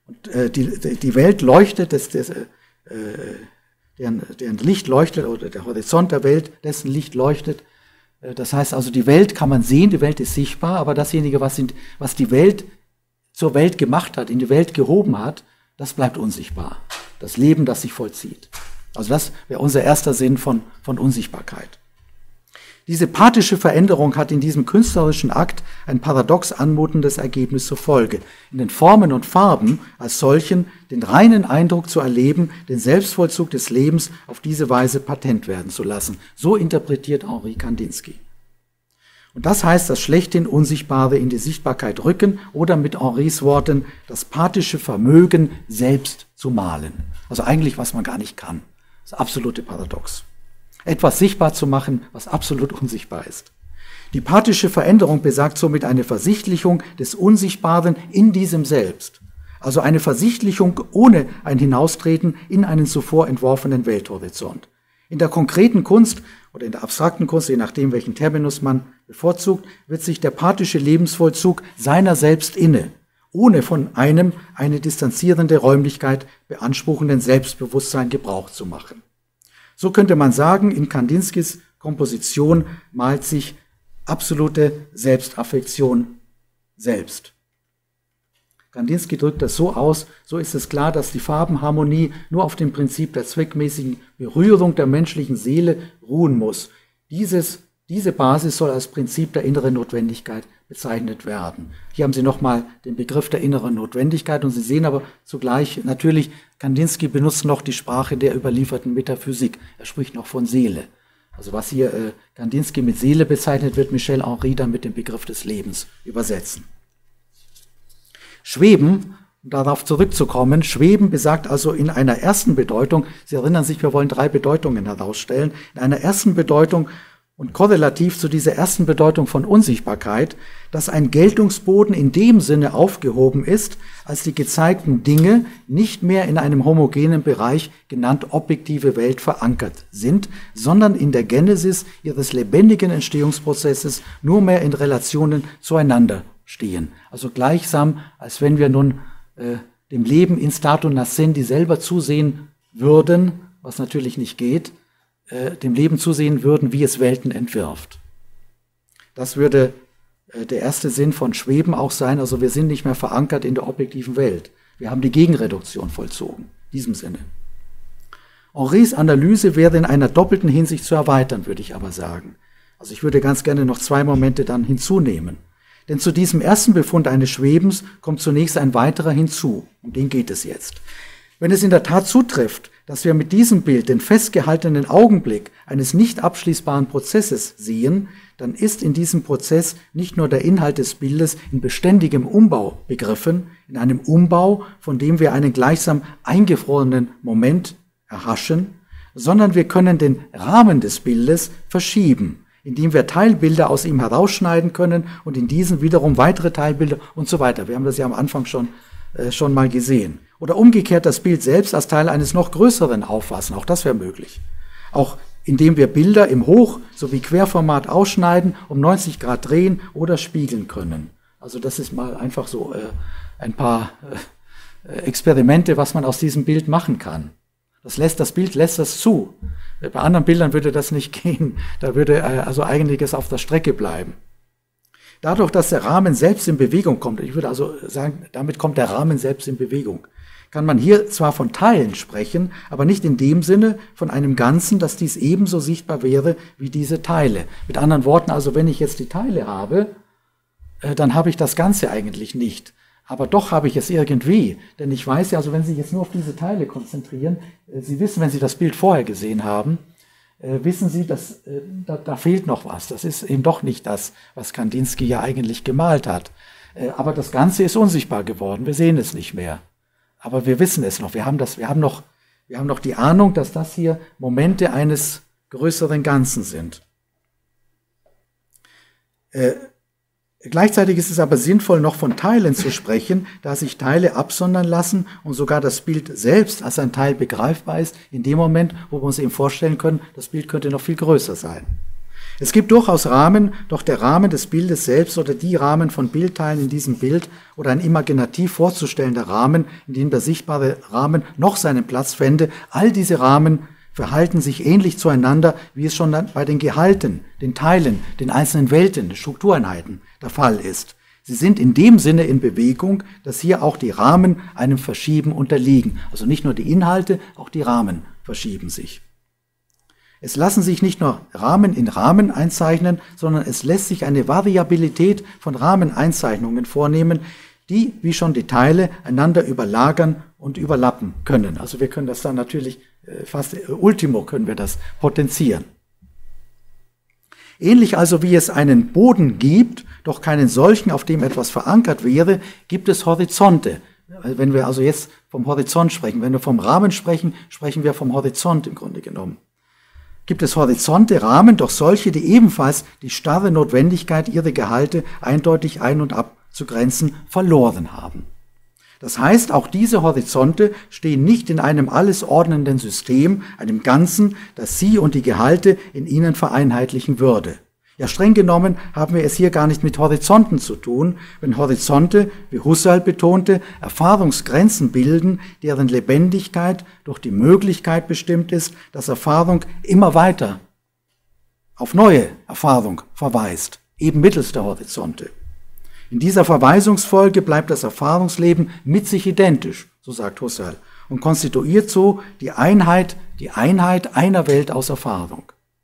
Und äh, die, die Welt leuchtet, das, das, äh, deren, deren Licht leuchtet, oder der Horizont der Welt, dessen Licht leuchtet. Äh, das heißt also, die Welt kann man sehen, die Welt ist sichtbar, aber dasjenige, was, sind, was die Welt zur Welt gemacht hat, in die Welt gehoben hat, das bleibt unsichtbar. Das Leben, das sich vollzieht. Also das wäre unser erster Sinn von, von Unsichtbarkeit. Diese pathische Veränderung hat in diesem künstlerischen Akt ein paradox anmutendes Ergebnis zur Folge. In den Formen und Farben als solchen den reinen Eindruck zu erleben, den Selbstvollzug des Lebens auf diese Weise patent werden zu lassen. So interpretiert Henri Kandinsky. Und das heißt, das schlechthin Unsichtbare in die Sichtbarkeit rücken oder mit Henris Worten das pathische Vermögen selbst zu malen. Also eigentlich, was man gar nicht kann. Das absolute Paradox. Etwas sichtbar zu machen, was absolut unsichtbar ist. Die pathische Veränderung besagt somit eine Versichtlichung des Unsichtbaren in diesem Selbst. Also eine Versichtlichung ohne ein Hinaustreten in einen zuvor entworfenen Welthorizont. In der konkreten Kunst oder in der abstrakten Kunst, je nachdem welchen Terminus man bevorzugt, wird sich der pathische Lebensvollzug seiner selbst inne, ohne von einem eine distanzierende Räumlichkeit beanspruchenden Selbstbewusstsein Gebrauch zu machen. So könnte man sagen, in Kandinskys Komposition malt sich absolute Selbstaffektion selbst. Kandinsky drückt das so aus, so ist es klar, dass die Farbenharmonie nur auf dem Prinzip der zweckmäßigen Berührung der menschlichen Seele ruhen muss. Dieses, diese Basis soll als Prinzip der inneren Notwendigkeit bezeichnet werden. Hier haben Sie nochmal den Begriff der inneren Notwendigkeit und Sie sehen aber zugleich, natürlich, Kandinsky benutzt noch die Sprache der überlieferten Metaphysik. Er spricht noch von Seele. Also was hier äh, Kandinsky mit Seele bezeichnet, wird Michel Henry dann mit dem Begriff des Lebens übersetzen. Schweben, um darauf zurückzukommen, Schweben besagt also in einer ersten Bedeutung, Sie erinnern sich, wir wollen drei Bedeutungen herausstellen, in einer ersten Bedeutung und korrelativ zu dieser ersten Bedeutung von Unsichtbarkeit, dass ein Geltungsboden in dem Sinne aufgehoben ist, als die gezeigten Dinge nicht mehr in einem homogenen Bereich, genannt objektive Welt, verankert sind, sondern in der Genesis ihres lebendigen Entstehungsprozesses nur mehr in Relationen zueinander stehen. Also gleichsam, als wenn wir nun äh, dem Leben in statu nascendi selber zusehen würden, was natürlich nicht geht, äh, dem Leben zusehen würden, wie es Welten entwirft. Das würde äh, der erste Sinn von Schweben auch sein, also wir sind nicht mehr verankert in der objektiven Welt. Wir haben die Gegenreduktion vollzogen, in diesem Sinne. Henris Analyse wäre in einer doppelten Hinsicht zu erweitern, würde ich aber sagen. Also ich würde ganz gerne noch zwei Momente dann hinzunehmen. Denn zu diesem ersten Befund eines Schwebens kommt zunächst ein weiterer hinzu. Um den geht es jetzt. Wenn es in der Tat zutrifft, dass wir mit diesem Bild den festgehaltenen Augenblick eines nicht abschließbaren Prozesses sehen, dann ist in diesem Prozess nicht nur der Inhalt des Bildes in beständigem Umbau begriffen, in einem Umbau, von dem wir einen gleichsam eingefrorenen Moment erhaschen, sondern wir können den Rahmen des Bildes verschieben, indem wir Teilbilder aus ihm herausschneiden können und in diesen wiederum weitere Teilbilder und so weiter. Wir haben das ja am Anfang schon, äh, schon mal gesehen. Oder umgekehrt das Bild selbst als Teil eines noch größeren auffassen. Auch das wäre möglich. Auch indem wir Bilder im Hoch- sowie Querformat ausschneiden, um neunzig Grad drehen oder spiegeln können. Also das ist mal einfach so äh, ein paar äh, Experimente, was man aus diesem Bild machen kann. Das lässt, das Bild lässt das zu. Bei anderen Bildern würde das nicht gehen. Da würde also einiges auf der Strecke bleiben. Dadurch, dass der Rahmen selbst in Bewegung kommt, ich würde also sagen, damit kommt der Rahmen selbst in Bewegung, kann man hier zwar von Teilen sprechen, aber nicht in dem Sinne von einem Ganzen, dass dies ebenso sichtbar wäre wie diese Teile. Mit anderen Worten, also wenn ich jetzt die Teile habe, dann habe ich das Ganze eigentlich nicht. Aber doch habe ich es irgendwie, denn ich weiß ja, also wenn Sie jetzt nur auf diese Teile konzentrieren, Sie wissen, wenn Sie das Bild vorher gesehen haben, äh, wissen Sie, dass äh, da, da fehlt noch was. Das ist eben doch nicht das, was Kandinsky ja eigentlich gemalt hat. Äh, aber das Ganze ist unsichtbar geworden, wir sehen es nicht mehr. Aber wir wissen es noch, wir haben, das, wir haben noch, wir haben noch die Ahnung, dass das hier Momente eines größeren Ganzen sind. Äh, Gleichzeitig ist es aber sinnvoll, noch von Teilen zu sprechen, da sich Teile absondern lassen und sogar das Bild selbst als ein Teil begreifbar ist, in dem Moment, wo wir uns eben vorstellen können, das Bild könnte noch viel größer sein. Es gibt durchaus Rahmen, doch der Rahmen des Bildes selbst oder die Rahmen von Bildteilen in diesem Bild oder ein imaginativ vorzustellender Rahmen, in dem der sichtbare Rahmen noch seinen Platz fände, all diese Rahmen verhalten sich ähnlich zueinander, wie es schon bei den Gehalten, den Teilen, den einzelnen Welten, den Struktureinheiten der Fall ist. Sie sind in dem Sinne in Bewegung, dass hier auch die Rahmen einem Verschieben unterliegen. Also nicht nur die Inhalte, auch die Rahmen verschieben sich. Es lassen sich nicht nur Rahmen in Rahmen einzeichnen, sondern es lässt sich eine Variabilität von Rahmeneinzeichnungen vornehmen, die, wie schon die Teile, einander überlagern und überlappen können. Also wir können das dann natürlich, fast ultimo können wir das potenzieren. Ähnlich also wie es einen Boden gibt, doch keinen solchen, auf dem etwas verankert wäre, gibt es Horizonte. Wenn wir also jetzt vom Horizont sprechen, wenn wir vom Rahmen sprechen, sprechen wir vom Horizont im Grunde genommen. Gibt es Horizonte, Rahmen, doch solche, die ebenfalls die starre Notwendigkeit, ihre Gehalte eindeutig ein- und abzugrenzen, verloren haben. Das heißt, auch diese Horizonte stehen nicht in einem alles ordnenden System, einem Ganzen, das sie und die Gehalte in ihnen vereinheitlichen würde. Ja, streng genommen haben wir es hier gar nicht mit Horizonten zu tun, wenn Horizonte, wie Husserl betonte, Erfahrungsgrenzen bilden, deren Lebendigkeit durch die Möglichkeit bestimmt ist, dass Erfahrung immer weiter auf neue Erfahrung verweist, eben mittels der Horizonte. In dieser Verweisungsfolge bleibt das Erfahrungsleben mit sich identisch, so sagt Husserl, und konstituiert so die Einheit, die Einheit einer Welt aus Erfahrung.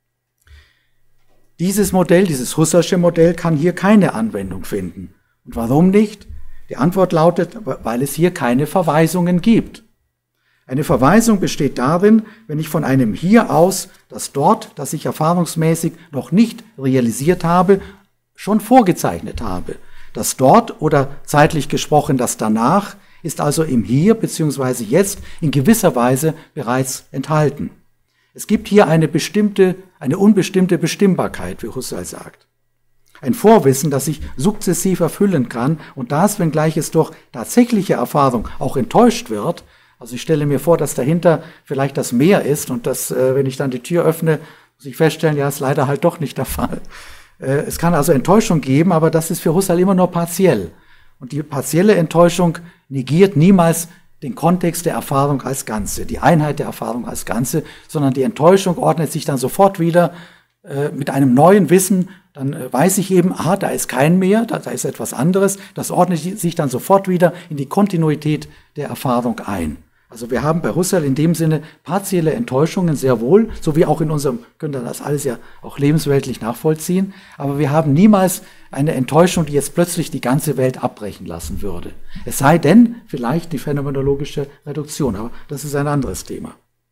Dieses Modell, dieses Husserlsche Modell kann hier keine Anwendung finden. Und warum nicht? Die Antwort lautet, weil es hier keine Verweisungen gibt. Eine Verweisung besteht darin, wenn ich von einem Hier aus das Dort, das ich erfahrungsmäßig noch nicht realisiert habe, schon vorgezeichnet habe. Das Dort oder zeitlich gesprochen das Danach ist also im Hier bzw. Jetzt in gewisser Weise bereits enthalten. Es gibt hier eine bestimmte, eine unbestimmte Bestimmbarkeit, wie Husserl sagt. Ein Vorwissen, das sich sukzessiv erfüllen kann und das, wenngleich es durch tatsächliche Erfahrung auch enttäuscht wird. Also ich stelle mir vor, dass dahinter vielleicht das Meer ist und dass, äh, wenn ich dann die Tür öffne, muss ich feststellen, ja, ist leider halt doch nicht der Fall. Äh, es kann also Enttäuschung geben, aber das ist für Husserl immer nur partiell. Und die partielle Enttäuschung negiert niemals den Kontext der Erfahrung als Ganze, die Einheit der Erfahrung als Ganze, sondern die Enttäuschung ordnet sich dann sofort wieder äh, mit einem neuen Wissen. Dann äh, weiß ich eben, ah, da ist kein Meer, da, da ist etwas anderes. Das ordnet sich dann sofort wieder in die Kontinuität der Erfahrung ein. Also wir haben bei Husserl in dem Sinne partielle Enttäuschungen sehr wohl, so wie auch in unserem, können wir das alles ja auch lebensweltlich nachvollziehen, aber wir haben niemals eine Enttäuschung, die jetzt plötzlich die ganze Welt abbrechen lassen würde. Es sei denn, vielleicht die phänomenologische Reduktion, aber das ist ein anderes Thema.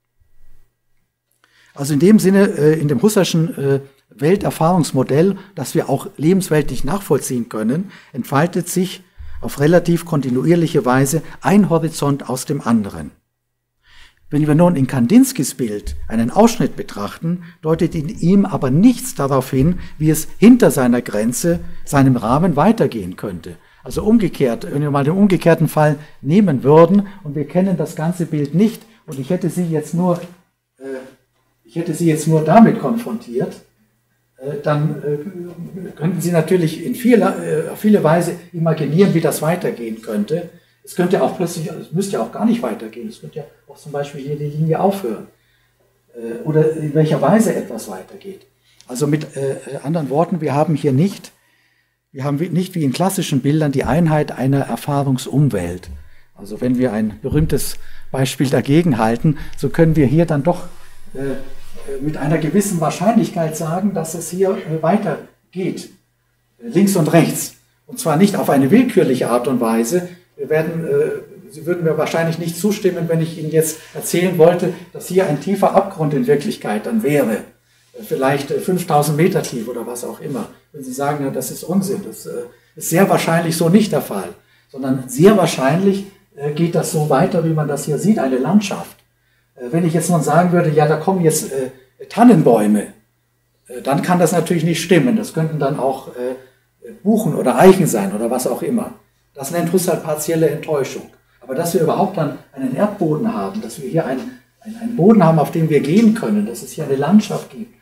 Also in dem Sinne, in dem Husserlschen Welterfahrungsmodell, das wir auch lebensweltlich nachvollziehen können, entfaltet sich auf relativ kontinuierliche Weise ein Horizont aus dem anderen. Wenn wir nun in Kandinskys Bild einen Ausschnitt betrachten, deutet in ihm aber nichts darauf hin, wie es hinter seiner Grenze, seinem Rahmen weitergehen könnte. Also umgekehrt, wenn wir mal den umgekehrten Fall nehmen würden und wir kennen das ganze Bild nicht und ich hätte Sie jetzt nur, äh, ich hätte Sie jetzt nur damit konfrontiert, dann könnten Sie natürlich in viele, auf viele Weise imaginieren, wie das weitergehen könnte. Es könnte auch plötzlich, es müsste ja auch gar nicht weitergehen, es könnte ja auch zum Beispiel hier die Linie aufhören. Oder in welcher Weise etwas weitergeht. Also mit anderen Worten, wir haben hier nicht, wir haben nicht wie in klassischen Bildern die Einheit einer Erfahrungsumwelt. Also wenn wir ein berühmtes Beispiel dagegen halten, so können wir hier dann doch mit einer gewissen Wahrscheinlichkeit sagen, dass es hier weitergeht, links und rechts. Und zwar nicht auf eine willkürliche Art und Weise. Wir werden, Sie würden mir wahrscheinlich nicht zustimmen, wenn ich Ihnen jetzt erzählen wollte, dass hier ein tiefer Abgrund in Wirklichkeit dann wäre. Vielleicht fünftausend Meter tief oder was auch immer. Wenn Sie sagen, das ist Unsinn, das ist sehr wahrscheinlich so nicht der Fall. Sondern sehr wahrscheinlich geht das so weiter, wie man das hier sieht, eine Landschaft. Wenn ich jetzt nun sagen würde, ja, da kommen jetzt äh, Tannenbäume, äh, dann kann das natürlich nicht stimmen. Das könnten dann auch äh, Buchen oder Eichen sein oder was auch immer. Das nennt Husserl partielle Enttäuschung. Aber dass wir überhaupt dann einen Erdboden haben, dass wir hier einen, einen, einen Boden haben, auf dem wir gehen können, dass es hier eine Landschaft gibt,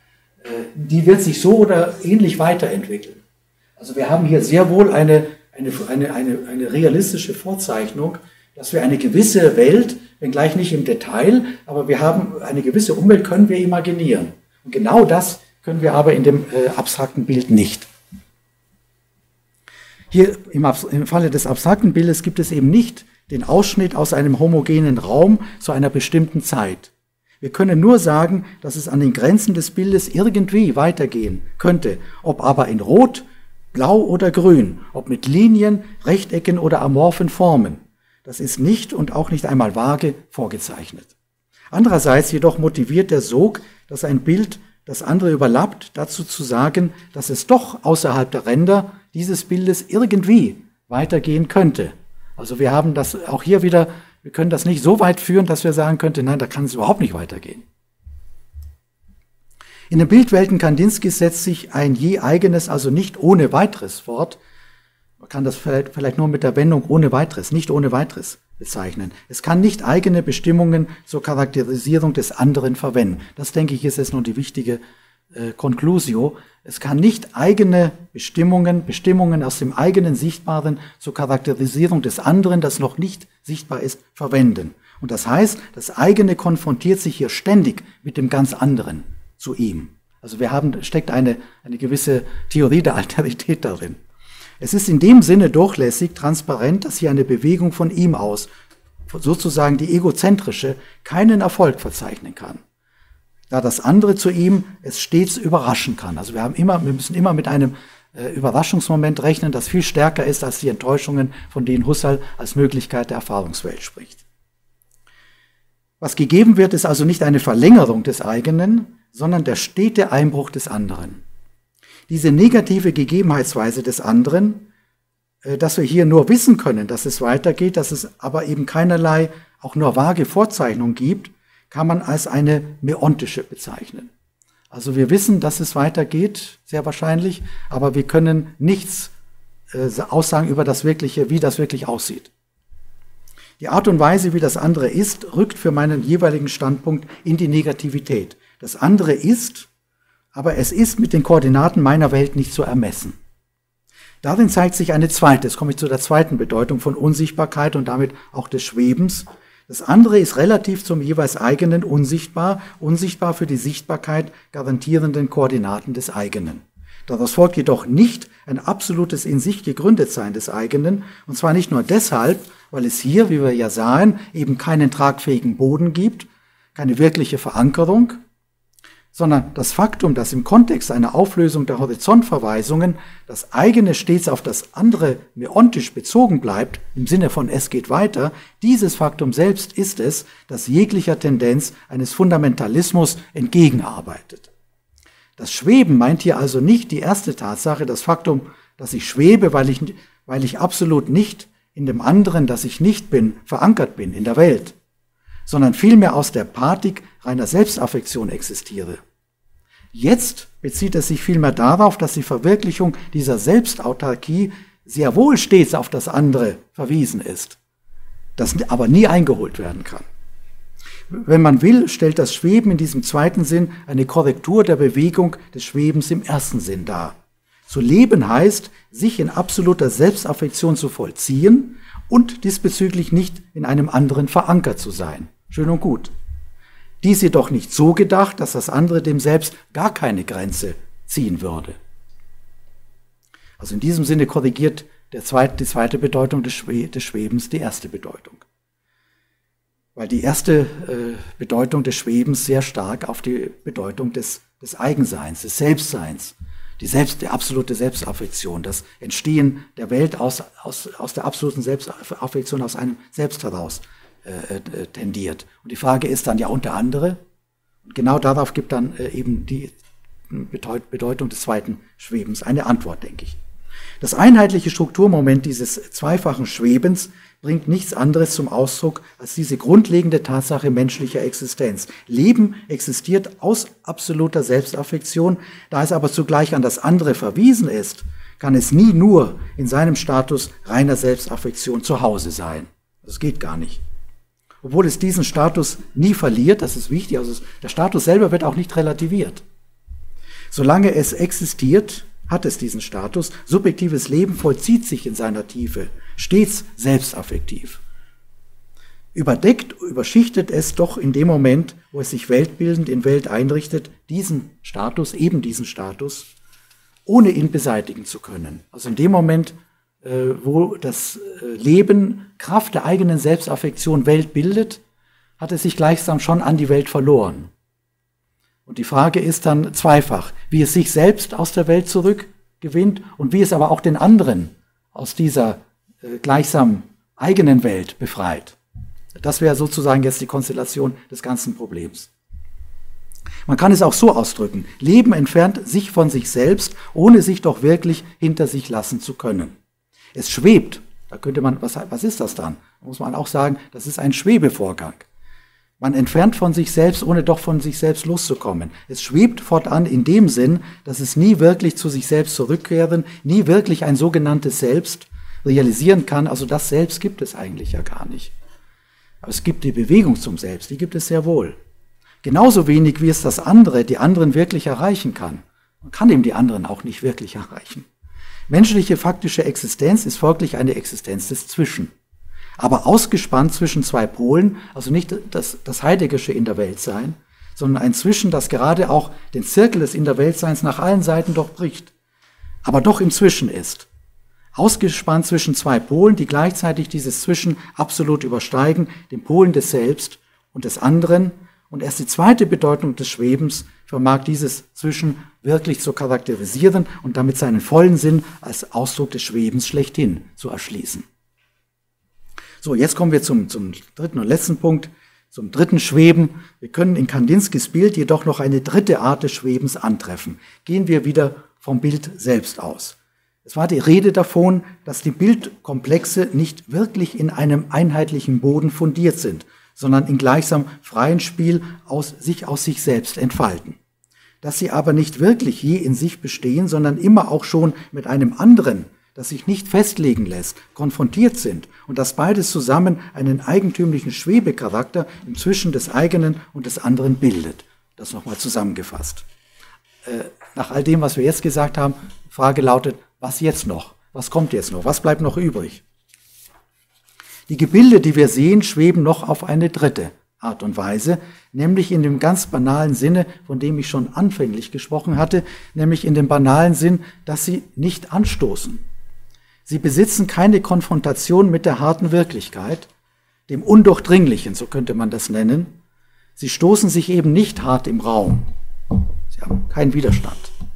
die wird sich so oder ähnlich weiterentwickeln. Also wir haben hier sehr wohl eine, eine, eine, eine, eine realistische Vorzeichnung, dass wir eine gewisse Welt, wenngleich nicht im Detail, aber wir haben eine gewisse Umwelt, können wir imaginieren. Und genau das können wir aber in dem äh, abstrakten Bild nicht. Hier im, im Falle des abstrakten Bildes gibt es eben nicht den Ausschnitt aus einem homogenen Raum zu einer bestimmten Zeit. Wir können nur sagen, dass es an den Grenzen des Bildes irgendwie weitergehen könnte, ob aber in Rot, Blau oder Grün, ob mit Linien, Rechtecken oder amorphen Formen. Das ist nicht und auch nicht einmal vage vorgezeichnet. Andererseits jedoch motiviert der Sog, dass ein Bild das andere überlappt, dazu zu sagen, dass es doch außerhalb der Ränder dieses Bildes irgendwie weitergehen könnte. Also wir haben das auch hier wieder, wir können das nicht so weit führen, dass wir sagen könnten, nein, da kann es überhaupt nicht weitergehen. In den Bildwelten Kandinskis setzt sich ein je eigenes, also nicht ohne weiteres fort. Man kann das vielleicht, vielleicht nur mit der Wendung ohne weiteres, nicht ohne weiteres bezeichnen. Es kann nicht eigene Bestimmungen zur Charakterisierung des anderen verwenden. Das, denke ich, ist jetzt nun die wichtige äh, Conclusio. Es kann nicht eigene Bestimmungen, Bestimmungen aus dem eigenen Sichtbaren zur Charakterisierung des anderen, das noch nicht sichtbar ist, verwenden. Und das heißt, das eigene konfrontiert sich hier ständig mit dem ganz anderen zu ihm. Also wir haben, steckt eine, eine gewisse Theorie der Alterität darin. Es ist in dem Sinne durchlässig, transparent, dass hier eine Bewegung von ihm aus, sozusagen die egozentrische, keinen Erfolg verzeichnen kann. Da das andere zu ihm es stets überraschen kann. Also wir haben immer, wir müssen immer mit einem äh, Überraschungsmoment rechnen, das viel stärker ist als die Enttäuschungen, von denen Husserl als Möglichkeit der Erfahrungswelt spricht. Was gegeben wird, ist also nicht eine Verlängerung des eigenen, sondern der stete Einbruch des anderen. Diese negative Gegebenheitsweise des anderen, dass wir hier nur wissen können, dass es weitergeht, dass es aber eben keinerlei, auch nur vage Vorzeichnung gibt, kann man als eine meontische bezeichnen. Also wir wissen, dass es weitergeht, sehr wahrscheinlich, aber wir können nichts äh, aussagen über das Wirkliche, wie das wirklich aussieht. Die Art und Weise, wie das andere ist, rückt für meinen jeweiligen Standpunkt in die Negativität. Das andere ist, aber es ist mit den Koordinaten meiner Welt nicht zu ermessen. Darin zeigt sich eine zweite, jetzt komme ich zu der zweiten Bedeutung von Unsichtbarkeit und damit auch des Schwebens. Das andere ist relativ zum jeweils eigenen unsichtbar, unsichtbar für die Sichtbarkeit garantierenden Koordinaten des eigenen. Daraus folgt jedoch nicht ein absolutes in sich gegründet sein des eigenen, und zwar nicht nur deshalb, weil es hier, wie wir ja sahen, eben keinen tragfähigen Boden gibt, keine wirkliche Verankerung, sondern das Faktum, dass im Kontext einer Auflösung der Horizontverweisungen das eigene stets auf das andere meontisch bezogen bleibt, im Sinne von es geht weiter, dieses Faktum selbst ist es, das jeglicher Tendenz eines Fundamentalismus entgegenarbeitet. Das Schweben meint hier also nicht die erste Tatsache, das Faktum, dass ich schwebe, weil ich, weil ich absolut nicht in dem anderen, das ich nicht bin, verankert bin in der Welt, sondern vielmehr aus der Pathik reiner Selbstaffektion existiere. Jetzt bezieht es sich vielmehr darauf, dass die Verwirklichung dieser Selbstautarkie sehr wohl stets auf das andere verwiesen ist, das aber nie eingeholt werden kann. Wenn man will, stellt das Schweben in diesem zweiten Sinn eine Korrektur der Bewegung des Schwebens im ersten Sinn dar. Zu leben heißt, sich in absoluter Selbstaffektion zu vollziehen und diesbezüglich nicht in einem anderen verankert zu sein. Schön und gut. Dies jedoch nicht so gedacht, dass das andere dem Selbst gar keine Grenze ziehen würde. Also in diesem Sinne korrigiert der zweite, die zweite Bedeutung des, Schwe des Schwebens die erste Bedeutung. Weil die erste äh, Bedeutung des Schwebens sehr stark auf die Bedeutung des, des Eigenseins, des Selbstseins, die, Selbst, die absolute Selbstaffektion, das Entstehen der Welt aus, aus, aus der absoluten Selbstaffektion, aus einem Selbst heraus äh, äh, tendiert. Und die Frage ist dann ja unter anderem, und genau darauf gibt dann äh, eben die Bedeutung des zweiten Schwebens eine Antwort, denke ich. Das einheitliche Strukturmoment dieses zweifachen Schwebens bringt nichts anderes zum Ausdruck als diese grundlegende Tatsache menschlicher Existenz. Leben existiert aus absoluter Selbstaffektion, da es aber zugleich an das andere verwiesen ist, kann es nie nur in seinem Status reiner Selbstaffektion zu Hause sein. Das geht gar nicht. Obwohl es diesen Status nie verliert, das ist wichtig, also der Status selber wird auch nicht relativiert. Solange es existiert, hat es diesen Status. Subjektives Leben vollzieht sich in seiner Tiefe, stets selbstaffektiv. Überdeckt, überschichtet es doch in dem Moment, wo es sich weltbildend in Welt einrichtet, diesen Status, eben diesen Status, ohne ihn beseitigen zu können. Also in dem Moment, äh, wo das Leben Kraft der eigenen Selbstaffektion Welt bildet, hat es sich gleichsam schon an die Welt verloren. Und die Frage ist dann zweifach, wie es sich selbst aus der Welt zurückgewinnt und wie es aber auch den anderen aus dieser äh, gleichsam eigenen Welt befreit. Das wäre sozusagen jetzt die Konstellation des ganzen Problems. Man kann es auch so ausdrücken: Leben entfernt sich von sich selbst, ohne sich doch wirklich hinter sich lassen zu können. Es schwebt. Da könnte man, was, was ist das dann? Da muss man auch sagen, das ist ein Schwebevorgang. Man entfernt von sich selbst, ohne doch von sich selbst loszukommen. Es schwebt fortan in dem Sinn, dass es nie wirklich zu sich selbst zurückkehren, nie wirklich ein sogenanntes Selbst realisieren kann. Also das Selbst gibt es eigentlich ja gar nicht. Aber es gibt die Bewegung zum Selbst, die gibt es sehr wohl. Genauso wenig, wie es das andere, die anderen wirklich erreichen kann. Man kann eben die anderen auch nicht wirklich erreichen. Menschliche faktische Existenz ist folglich eine Existenz des Zwischen. Aber ausgespannt zwischen zwei Polen, also nicht das, das Heideggersche in der Welt sein, sondern ein Zwischen, das gerade auch den Zirkel des In der Weltseins nach allen Seiten durchbricht, aber doch im Zwischen ist. Ausgespannt zwischen zwei Polen, die gleichzeitig dieses Zwischen absolut übersteigen, den Polen des Selbst und des anderen. Und erst die zweite Bedeutung des Schwebens vermag dieses Zwischen wirklich zu charakterisieren und damit seinen vollen Sinn als Ausdruck des Schwebens schlechthin zu erschließen. So, jetzt kommen wir zum, zum dritten und letzten Punkt, zum dritten Schweben. Wir können in Kandinskis Bild jedoch noch eine dritte Art des Schwebens antreffen. Gehen wir wieder vom Bild selbst aus. Es war die Rede davon, dass die Bildkomplexe nicht wirklich in einem einheitlichen Boden fundiert sind, sondern in gleichsam freiem Spiel aus, sich aus sich selbst entfalten. Dass sie aber nicht wirklich je in sich bestehen, sondern immer auch schon mit einem anderen, das sich nicht festlegen lässt, konfrontiert sind und dass beides zusammen einen eigentümlichen Schwebecharakter im Zwischen des eigenen und des anderen bildet. Das nochmal zusammengefasst. Äh, nach all dem, was wir jetzt gesagt haben, die Frage lautet, was jetzt noch? Was kommt jetzt noch? Was bleibt noch übrig? Die Gebilde, die wir sehen, schweben noch auf eine dritte Art und Weise, nämlich in dem ganz banalen Sinne, von dem ich schon anfänglich gesprochen hatte, nämlich in dem banalen Sinn, dass sie nicht anstoßen. Sie besitzen keine Konfrontation mit der harten Wirklichkeit, dem Undurchdringlichen, so könnte man das nennen. Sie stoßen sich eben nicht hart im Raum. Sie haben keinen Widerstand.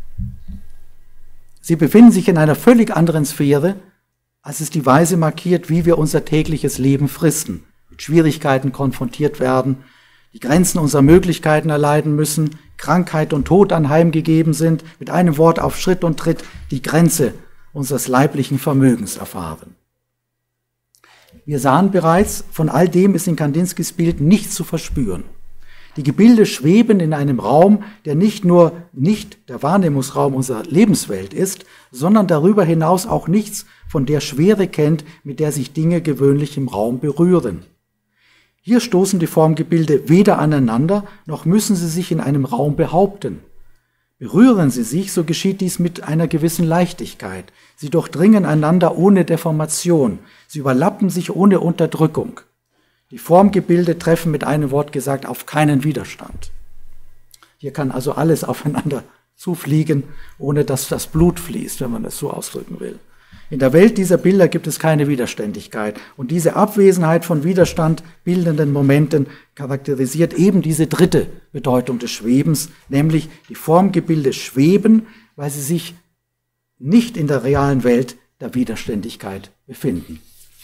Sie befinden sich in einer völlig anderen Sphäre, als es die Weise markiert, wie wir unser tägliches Leben fristen, mit Schwierigkeiten konfrontiert werden, die Grenzen unserer Möglichkeiten erleiden müssen, Krankheit und Tod anheimgegeben sind, mit einem Wort auf Schritt und Tritt die Grenze unseres leiblichen Vermögens erfahren. Wir sahen bereits, von all dem ist in Kandinskis Bild nichts zu verspüren. Die Gebilde schweben in einem Raum, der nicht nur nicht der Wahrnehmungsraum unserer Lebenswelt ist, sondern darüber hinaus auch nichts von der Schwere kennt, mit der sich Dinge gewöhnlich im Raum berühren. Hier stoßen die Formgebilde weder aneinander, noch müssen sie sich in einem Raum behaupten. Berühren sie sich, so geschieht dies mit einer gewissen Leichtigkeit. Sie durchdringen einander ohne Deformation. Sie überlappen sich ohne Unterdrückung. Die Formgebilde treffen mit einem Wort gesagt auf keinen Widerstand. Hier kann also alles aufeinander zufliegen, ohne dass das Blut fließt, wenn man es so ausdrücken will. In der Welt dieser Bilder gibt es keine Widerständigkeit. Und diese Abwesenheit von Widerstand bildenden Momenten charakterisiert eben diese dritte Bedeutung des Schwebens, nämlich die Formgebilde schweben, weil sie sich nicht in der realen Welt der Widerständigkeit befinden.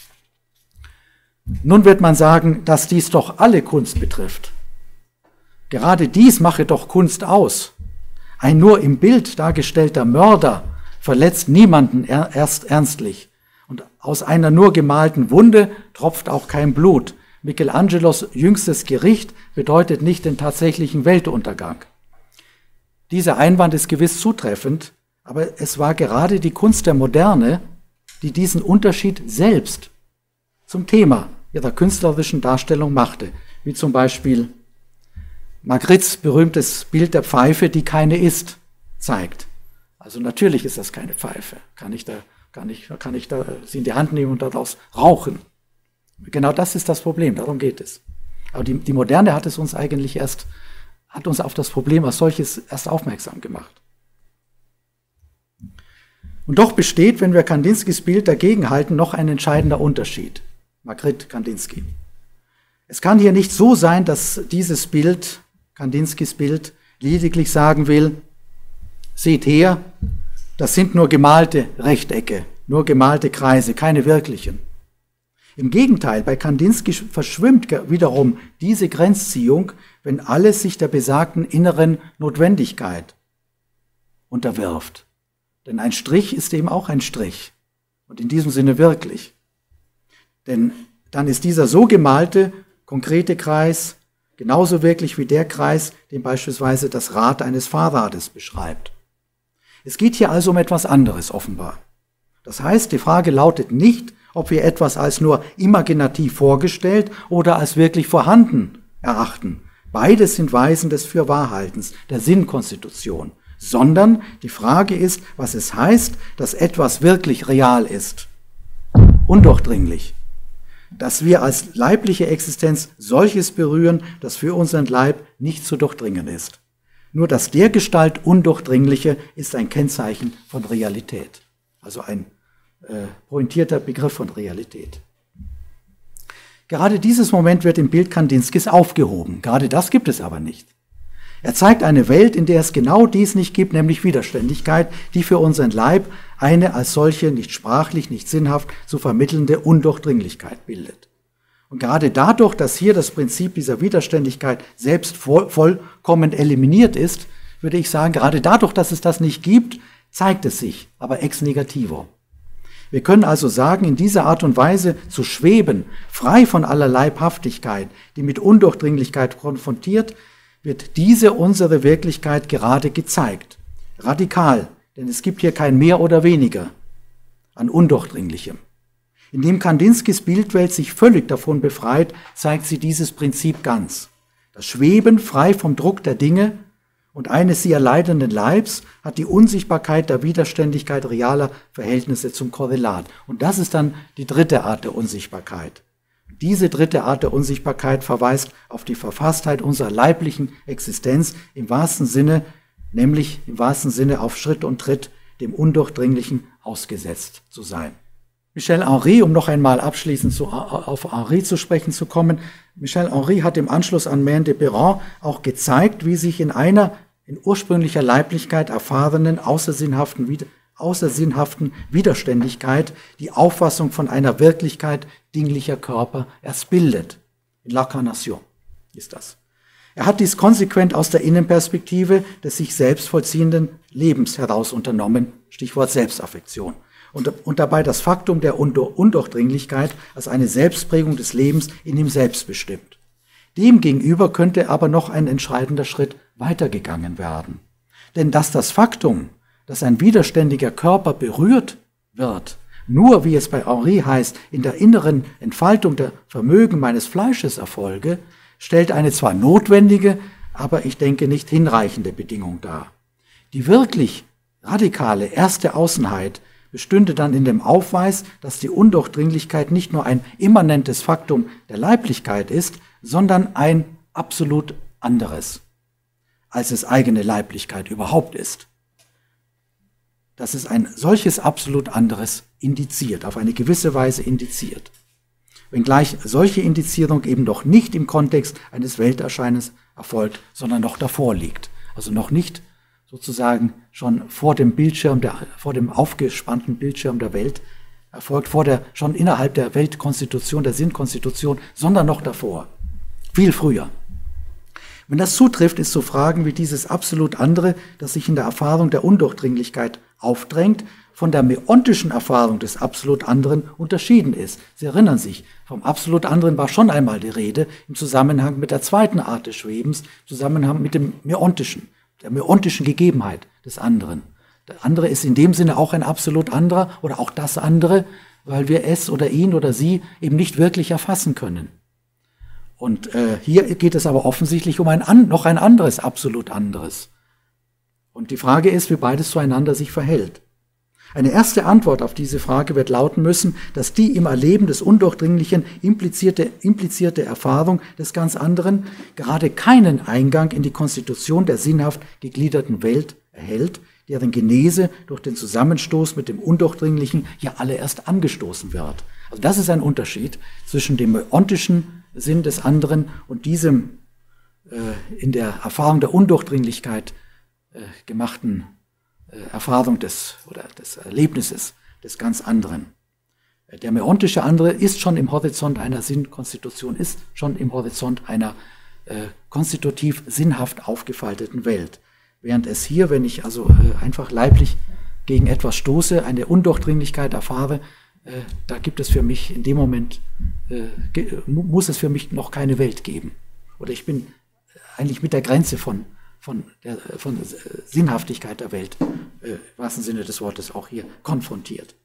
Nun wird man sagen, dass dies doch alle Kunst betrifft. Gerade dies mache doch Kunst aus. Ein nur im Bild dargestellter Mörder verletzt niemanden erst ernstlich. Und aus einer nur gemalten Wunde tropft auch kein Blut. Michelangelos jüngstes Gericht bedeutet nicht den tatsächlichen Weltuntergang. Dieser Einwand ist gewiss zutreffend, aber es war gerade die Kunst der Moderne, die diesen Unterschied selbst zum Thema ihrer künstlerischen Darstellung machte, wie zum Beispiel Magrittes berühmtes Bild der Pfeife, die keine ist, zeigt. Also natürlich ist das keine Pfeife. Kann ich da, kann ich, kann ich da sie in die Hand nehmen und daraus rauchen? Genau das ist das Problem, darum geht es. Aber die, die Moderne hat es uns eigentlich erst, hat uns auf das Problem als solches erst aufmerksam gemacht. Und doch besteht, wenn wir Kandinskis Bild dagegen halten, noch ein entscheidender Unterschied. Magritte Kandinsky. Es kann hier nicht so sein, dass dieses Bild, Kandinskis Bild, lediglich sagen will, seht her, das sind nur gemalte Rechtecke, nur gemalte Kreise, keine wirklichen. Im Gegenteil, bei Kandinsky verschwimmt wiederum diese Grenzziehung, wenn alles sich der besagten inneren Notwendigkeit unterwirft. Denn ein Strich ist eben auch ein Strich und in diesem Sinne wirklich. Denn dann ist dieser so gemalte, konkrete Kreis genauso wirklich wie der Kreis, den beispielsweise das Rad eines Fahrrades beschreibt. Es geht hier also um etwas anderes offenbar. Das heißt, die Frage lautet nicht, ob wir etwas als nur imaginativ vorgestellt oder als wirklich vorhanden erachten. Beides sind Weisen des Fürwahrhaltens, der Sinnkonstitution. Sondern die Frage ist, was es heißt, dass etwas wirklich real ist, undurchdringlich. Dass wir als leibliche Existenz solches berühren, das für unseren Leib nicht zu durchdringen ist. Nur das dergestalt Undurchdringliche ist ein Kennzeichen von Realität. Also ein äh, pointierter Begriff von Realität. Gerade dieses Moment wird im Bild Kandinskis aufgehoben. Gerade das gibt es aber nicht. Er zeigt eine Welt, in der es genau dies nicht gibt, nämlich Widerständigkeit, die für unseren Leib eine als solche nicht sprachlich, nicht sinnhaft zu vermittelnde Undurchdringlichkeit bildet. Und gerade dadurch, dass hier das Prinzip dieser Widerständigkeit selbst voll, vollkommen eliminiert ist, würde ich sagen, gerade dadurch, dass es das nicht gibt, zeigt es sich, aber ex negativo. Wir können also sagen, in dieser Art und Weise zu schweben, frei von aller Leibhaftigkeit, die mit Undurchdringlichkeit konfrontiert, wird diese unsere Wirklichkeit gerade gezeigt. Radikal, denn es gibt hier kein Mehr oder Weniger an Undurchdringlichem. Indem Kandinskis Bildwelt sich völlig davon befreit, zeigt sie dieses Prinzip ganz. Das Schweben frei vom Druck der Dinge und eines sie erleidenden Leibs hat die Unsichtbarkeit der Widerständigkeit realer Verhältnisse zum Korrelat. Und das ist dann die dritte Art der Unsichtbarkeit. Diese dritte Art der Unsichtbarkeit verweist auf die Verfasstheit unserer leiblichen Existenz im wahrsten Sinne, nämlich im wahrsten Sinne auf Schritt und Tritt dem Undurchdringlichen ausgesetzt zu sein. Michel Henry, um noch einmal abschließend zu, auf Henry zu sprechen zu kommen, Michel Henry hat im Anschluss an Maine de Perron auch gezeigt, wie sich in einer in ursprünglicher Leiblichkeit erfahrenen, außersinnhaften Widerständigkeit außersinnhaften Widerständigkeit die Auffassung von einer Wirklichkeit dinglicher Körper erst bildet. In L'Incarnation ist das. Er hat dies konsequent aus der Innenperspektive des sich selbst vollziehenden Lebens heraus unternommen, Stichwort Selbstaffektion, und, und dabei das Faktum der Undurchdringlichkeit als eine Selbstprägung des Lebens in ihm selbst bestimmt. Demgegenüber könnte aber noch ein entscheidender Schritt weitergegangen werden. Denn dass das Faktum, dass ein widerständiger Körper berührt wird, nur, wie es bei Henry heißt, in der inneren Entfaltung der Vermögen meines Fleisches erfolge, stellt eine zwar notwendige, aber ich denke nicht hinreichende Bedingung dar. Die wirklich radikale erste Außenheit bestünde dann in dem Aufweis, dass die Undurchdringlichkeit nicht nur ein immanentes Faktum der Leiblichkeit ist, sondern ein absolut anderes, als es eigene Leiblichkeit überhaupt ist. Dass es ein solches absolut anderes indiziert, auf eine gewisse Weise indiziert. Wenngleich solche Indizierung eben doch nicht im Kontext eines Welterscheinens erfolgt, sondern noch davor liegt. Also noch nicht sozusagen schon vor dem Bildschirm, der, vor dem aufgespannten Bildschirm der Welt erfolgt, vor der, schon innerhalb der Weltkonstitution, der Sinnkonstitution, sondern noch davor, viel früher. Wenn das zutrifft, ist zu fragen, wie dieses absolut andere, das sich in der Erfahrung der Undurchdringlichkeit aufdrängt, von der meontischen Erfahrung des absolut anderen unterschieden ist. Sie erinnern sich, vom absolut anderen war schon einmal die Rede im Zusammenhang mit der zweiten Art des Schwebens, im Zusammenhang mit dem meontischen, der meontischen Gegebenheit des anderen. Der andere ist in dem Sinne auch ein absolut anderer oder auch das andere, weil wir es oder ihn oder sie eben nicht wirklich erfassen können. Und äh, hier geht es aber offensichtlich um ein noch ein anderes, absolut anderes. Und die Frage ist, wie beides zueinander sich verhält. Eine erste Antwort auf diese Frage wird lauten müssen, dass die im Erleben des Undurchdringlichen implizierte, implizierte Erfahrung des ganz anderen gerade keinen Eingang in die Konstitution der sinnhaft gegliederten Welt erhält, deren Genese durch den Zusammenstoß mit dem Undurchdringlichen ja alle erst angestoßen wird. Also das ist ein Unterschied zwischen dem meontischen Sinn des anderen und diesem äh, in der Erfahrung der Undurchdringlichkeit äh, gemachten Erfahrung des, oder des Erlebnisses des ganz anderen. Der meontische andere ist schon im Horizont einer Sinnkonstitution, ist schon im Horizont einer äh, konstitutiv sinnhaft aufgefalteten Welt. Während es hier, wenn ich also äh, einfach leiblich gegen etwas stoße, eine Undurchdringlichkeit erfahre, äh, da gibt es für mich in dem Moment, äh, muss es für mich noch keine Welt geben. Oder ich bin eigentlich mit der Grenze von Von, der, von der Sinnhaftigkeit der Welt, äh, im wahrsten Sinne des Wortes, auch hier konfrontiert.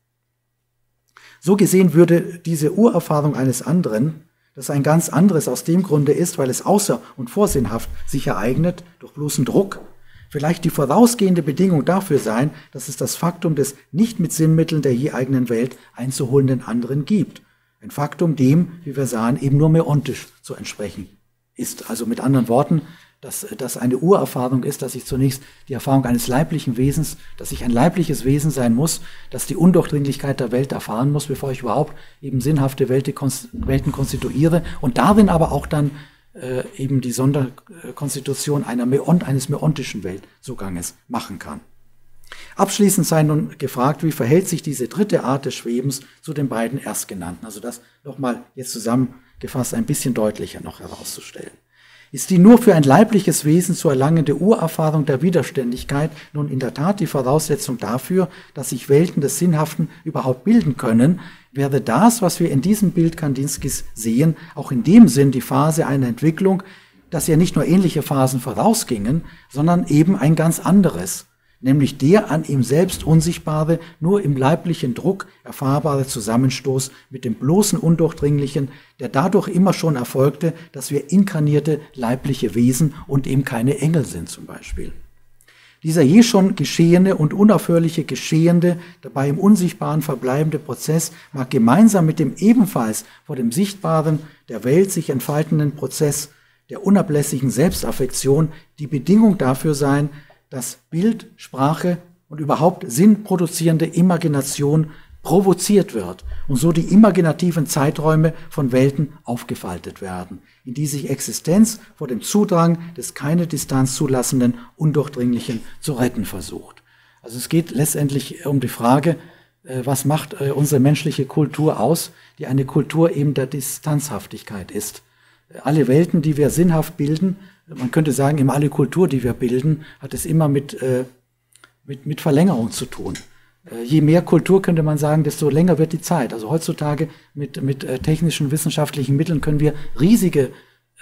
So gesehen würde diese Urerfahrung eines anderen, das ein ganz anderes aus dem Grunde ist, weil es außer- und vorsinnhaft sich ereignet, durch bloßen Druck, vielleicht die vorausgehende Bedingung dafür sein, dass es das Faktum des nicht mit Sinnmitteln der je eigenen Welt einzuholenden anderen gibt. Ein Faktum, dem, wie wir sahen, eben nur meontisch zu entsprechen ist. Also mit anderen Worten, dass das eine Urerfahrung ist, dass ich zunächst die Erfahrung eines leiblichen Wesens, dass ich ein leibliches Wesen sein muss, dass die Undurchdringlichkeit der Welt erfahren muss, bevor ich überhaupt eben sinnhafte Welten konstituiere und darin aber auch dann äh, eben die Sonderkonstitution einer Meont, eines meontischen Weltzuganges machen kann. Abschließend sei nun gefragt, wie verhält sich diese dritte Art des Schwebens zu den beiden erstgenannten? Also das nochmal jetzt zusammengefasst ein bisschen deutlicher noch herauszustellen. Ist die nur für ein leibliches Wesen zu erlangende Urerfahrung der Widerständigkeit nun in der Tat die Voraussetzung dafür, dass sich Welten des Sinnhaften überhaupt bilden können, wäre das, was wir in diesem Bild Kandinskis sehen, auch in dem Sinn die Phase einer Entwicklung, dass ja nicht nur ähnliche Phasen vorausgingen, sondern eben ein ganz anderes, nämlich der an ihm selbst unsichtbare, nur im leiblichen Druck erfahrbare Zusammenstoß mit dem bloßen Undurchdringlichen, der dadurch immer schon erfolgte, dass wir inkarnierte leibliche Wesen und eben keine Engel sind zum Beispiel. Dieser je schon geschehene und unaufhörliche geschehende, dabei im Unsichtbaren verbleibende Prozess mag gemeinsam mit dem ebenfalls vor dem Sichtbaren der Welt sich entfaltenden Prozess der unablässigen Selbstaffektion die Bedingung dafür sein, dass Bild, Sprache und überhaupt sinnproduzierende Imagination provoziert wird und so die imaginativen Zeiträume von Welten aufgefaltet werden, in die sich Existenz vor dem Zudrang des keine Distanz zulassenden Undurchdringlichen zu retten versucht. Also es geht letztendlich um die Frage, was macht unsere menschliche Kultur aus, die eine Kultur eben der Distanzhaftigkeit ist. Alle Welten, die wir sinnhaft bilden, man könnte sagen, immer alle Kultur, die wir bilden, hat es immer mit, äh, mit, mit Verlängerung zu tun. Äh, je mehr Kultur, könnte man sagen, desto länger wird die Zeit. Also heutzutage mit, mit äh, technischen, wissenschaftlichen Mitteln können wir riesige, äh,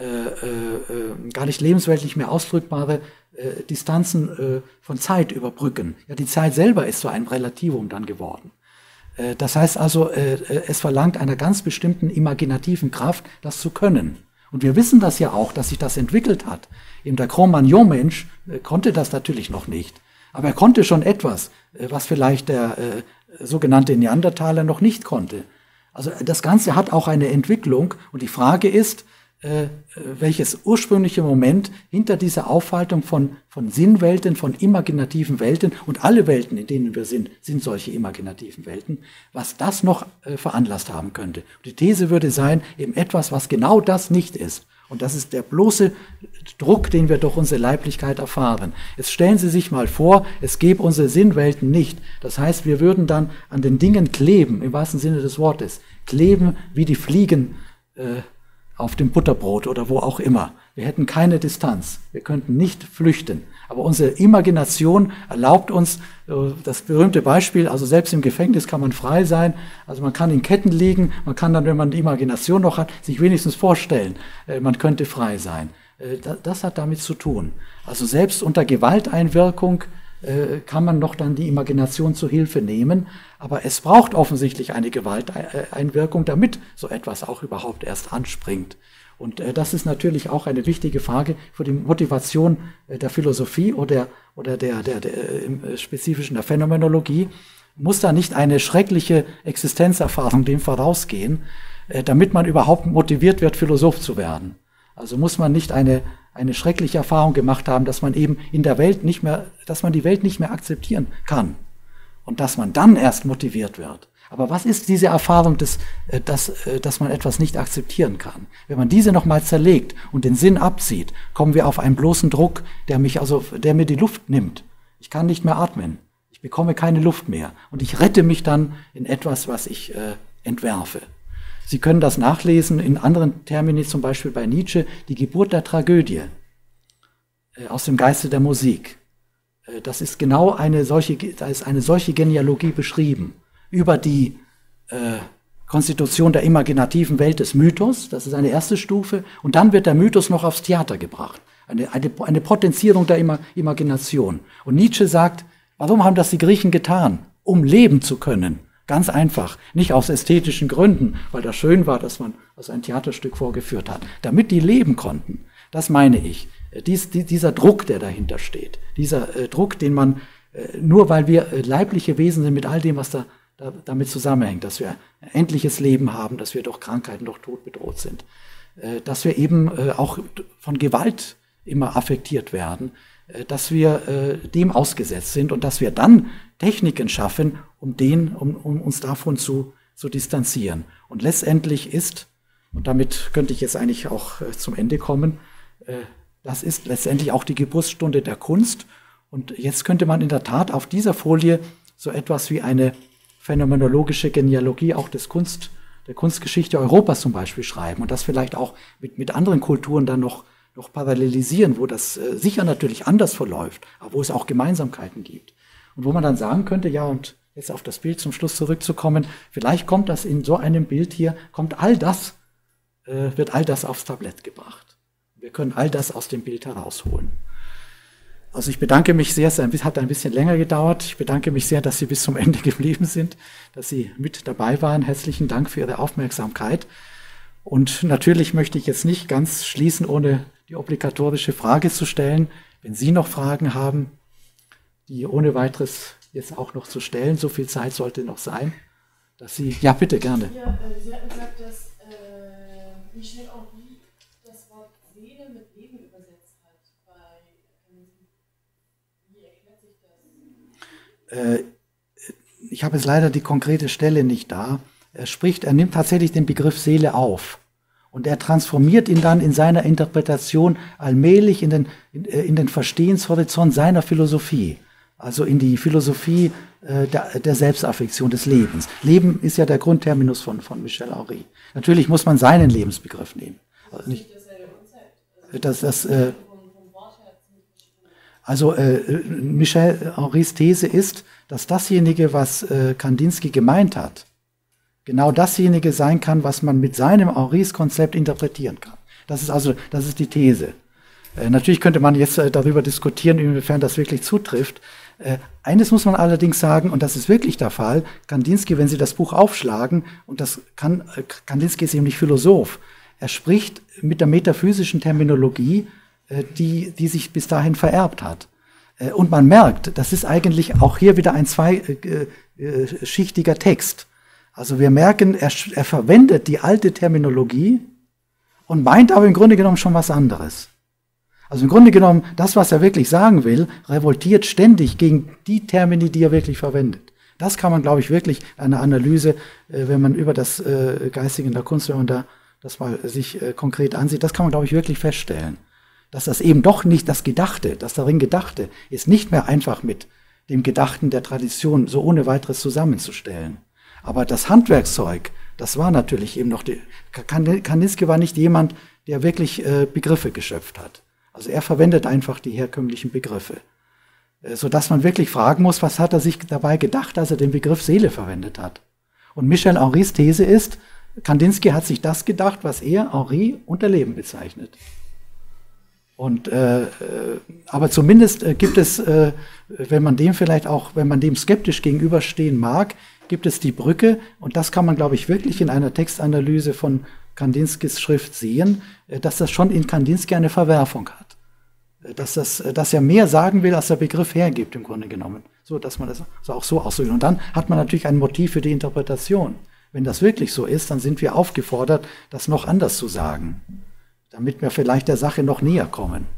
äh, gar nicht lebensweltlich mehr ausdrückbare äh, Distanzen äh, von Zeit überbrücken. Ja, die Zeit selber ist so ein Relativum dann geworden. Äh, das heißt also, äh, es verlangt einer ganz bestimmten imaginativen Kraft, das zu können. Und wir wissen das ja auch, dass sich das entwickelt hat. Eben der Cro-Magnon-Mensch äh, konnte das natürlich noch nicht. Aber er konnte schon etwas, äh, was vielleicht der äh, sogenannte Neandertaler noch nicht konnte. Also das Ganze hat auch eine Entwicklung. Und die Frage ist, äh, welches ursprüngliche Moment hinter dieser Aufhaltung von, von Sinnwelten, von imaginativen Welten, und alle Welten, in denen wir sind, sind solche imaginativen Welten, was das noch äh, veranlasst haben könnte. Und die These würde sein, eben etwas, was genau das nicht ist. Und das ist der bloße Druck, den wir durch unsere Leiblichkeit erfahren. Jetzt stellen Sie sich mal vor, es gäbe unsere Sinnwelten nicht. Das heißt, wir würden dann an den Dingen kleben, im wahrsten Sinne des Wortes, kleben wie die Fliegen äh, auf dem Butterbrot oder wo auch immer. Wir hätten keine Distanz. Wir könnten nicht flüchten. Aber unsere Imagination erlaubt uns, das berühmte Beispiel, also selbst im Gefängnis kann man frei sein. Also man kann in Ketten liegen. Man kann dann, wenn man die Imagination noch hat, sich wenigstens vorstellen, man könnte frei sein. Das hat damit zu tun. Also selbst unter Gewalteinwirkung kann man noch dann die Imagination zu Hilfe nehmen. Aber es braucht offensichtlich eine Gewalteinwirkung, damit so etwas auch überhaupt erst anspringt. Und äh, das ist natürlich auch eine wichtige Frage für die Motivation äh, der Philosophie oder, oder der, der, der im Spezifischen der Phänomenologie. Muss da nicht eine schreckliche Existenzerfahrung dem vorausgehen, äh, damit man überhaupt motiviert wird, Philosoph zu werden? Also muss man nicht eine, eine schreckliche Erfahrung gemacht haben, dass man eben in der Welt nicht mehr, dass man die Welt nicht mehr akzeptieren kann und dass man dann erst motiviert wird. Aber was ist diese Erfahrung, des, dass, dass man etwas nicht akzeptieren kann? Wenn man diese nochmal zerlegt und den Sinn abzieht, kommen wir auf einen bloßen Druck, der mich also, der mir die Luft nimmt. Ich kann nicht mehr atmen. Ich bekomme keine Luft mehr. Und ich rette mich dann in etwas, was ich äh, entwerfe. Sie können das nachlesen in anderen Termini, zum Beispiel bei Nietzsche, die Geburt der Tragödie äh, aus dem Geiste der Musik. Äh, das ist genau eine solche, da ist eine solche Genealogie beschrieben. Über die äh, Konstitution der imaginativen Welt des Mythos, das ist eine erste Stufe, und dann wird der Mythos noch aufs Theater gebracht. Eine, eine, eine Potenzierung der Ima- Imagination. Und Nietzsche sagt, warum haben das die Griechen getan? Um leben zu können. Ganz einfach. Nicht aus ästhetischen Gründen, weil das schön war, dass man also ein Theaterstück vorgeführt hat. Damit die leben konnten. Das meine ich. Dies, die, dieser Druck, der dahinter steht. Dieser äh, Druck, den man, äh, nur weil wir äh, leibliche Wesen sind mit all dem, was da damit zusammenhängt, dass wir ein endliches Leben haben, dass wir durch Krankheiten, durch Tod bedroht sind, dass wir eben auch von Gewalt immer affektiert werden, dass wir dem ausgesetzt sind und dass wir dann Techniken schaffen, um, den, um, um uns davon zu, zu distanzieren. Und letztendlich ist, und damit könnte ich jetzt eigentlich auch zum Ende kommen, das ist letztendlich auch die Geburtsstunde der Kunst. Und jetzt könnte man in der Tat auf dieser Folie so etwas wie eine phänomenologische Genealogie auch des Kunst, der Kunstgeschichte Europas zum Beispiel schreiben und das vielleicht auch mit, mit anderen Kulturen dann noch, noch parallelisieren, wo das äh, sicher natürlich anders verläuft, aber wo es auch Gemeinsamkeiten gibt. Und wo man dann sagen könnte, ja, und jetzt auf das Bild zum Schluss zurückzukommen, vielleicht kommt das in so einem Bild hier, kommt all das, äh, wird all das aufs Tablett gebracht. Wir können all das aus dem Bild herausholen. Also ich bedanke mich sehr, es hat ein bisschen länger gedauert. Ich bedanke mich sehr, dass Sie bis zum Ende geblieben sind, dass Sie mit dabei waren. Herzlichen Dank für Ihre Aufmerksamkeit. Und natürlich möchte ich jetzt nicht ganz schließen, ohne die obligatorische Frage zu stellen. Wenn Sie noch Fragen haben, die ohne weiteres jetzt auch noch zu stellen, so viel Zeit sollte noch sein, dass Sie, ja bitte, gerne. Ja, äh, Sie hatten gesagt, dass äh, Michel Henry das Wort Seele mit Leben übersetzt hat. Bei, wie erklärt sich das? Äh, ich habe jetzt leider die konkrete Stelle nicht da. Er spricht, er nimmt tatsächlich den Begriff Seele auf. Und er transformiert ihn dann in seiner Interpretation allmählich in den, in, in den Verstehenshorizont seiner Philosophie. Also in die Philosophie äh, der, der Selbstaffektion des Lebens. Leben ist ja der Grundterminus von, von Michel Henry. Natürlich muss man seinen Lebensbegriff nehmen. Also, nicht, das, das, äh, also äh, Michel Henrys These ist, dass dasjenige, was äh, Kandinsky gemeint hat, genau dasjenige sein kann, was man mit seinem Henrys Konzept interpretieren kann. Das ist also, das ist die These. Äh, natürlich könnte man jetzt äh, darüber diskutieren, inwiefern das wirklich zutrifft. Äh, eines muss man allerdings sagen, und das ist wirklich der Fall, Kandinsky, wenn Sie das Buch aufschlagen, und das kann, äh, Kandinsky ist eben nicht Philosoph, er spricht mit der metaphysischen Terminologie, äh, die, die sich bis dahin vererbt hat. Äh, und man merkt, das ist eigentlich auch hier wieder ein zweischichtiger äh, Text. Also wir merken, er, er verwendet die alte Terminologie und meint aber im Grunde genommen schon was anderes. Also im Grunde genommen, das, was er wirklich sagen will, revoltiert ständig gegen die Termini, die er wirklich verwendet. Das kann man, glaube ich, wirklich eine Analyse, äh, wenn man über das äh, Geistige in der Kunst, wenn man da das mal sich äh, konkret ansieht, das kann man, glaube ich, wirklich feststellen. Dass das eben doch nicht das Gedachte, das darin Gedachte, ist nicht mehr einfach mit dem Gedachten der Tradition so ohne weiteres zusammenzustellen. Aber das Handwerkszeug, das war natürlich eben noch, die, Kandinsky war nicht jemand, der wirklich äh, Begriffe geschöpft hat. Also er verwendet einfach die herkömmlichen Begriffe. Äh, sodass man wirklich fragen muss, was hat er sich dabei gedacht, als er den Begriff Seele verwendet hat. Und Michel Henrys These ist, Kandinsky hat sich das gedacht, was er, Henry, unter Leben bezeichnet. Und, äh, äh, aber zumindest äh, gibt es, äh, wenn man dem vielleicht auch, wenn man dem skeptisch gegenüberstehen mag, gibt es die Brücke, und das kann man, glaube ich, wirklich in einer Textanalyse von, Kandinskis Schrift sehen, dass das schon in Kandinsky eine Verwerfung hat. Dass, das, dass er mehr sagen will, als der Begriff hergibt, im Grunde genommen. So, dass man das auch so ausdrückt. Und dann hat man natürlich ein Motiv für die Interpretation. Wenn das wirklich so ist, dann sind wir aufgefordert, das noch anders zu sagen, damit wir vielleicht der Sache noch näher kommen.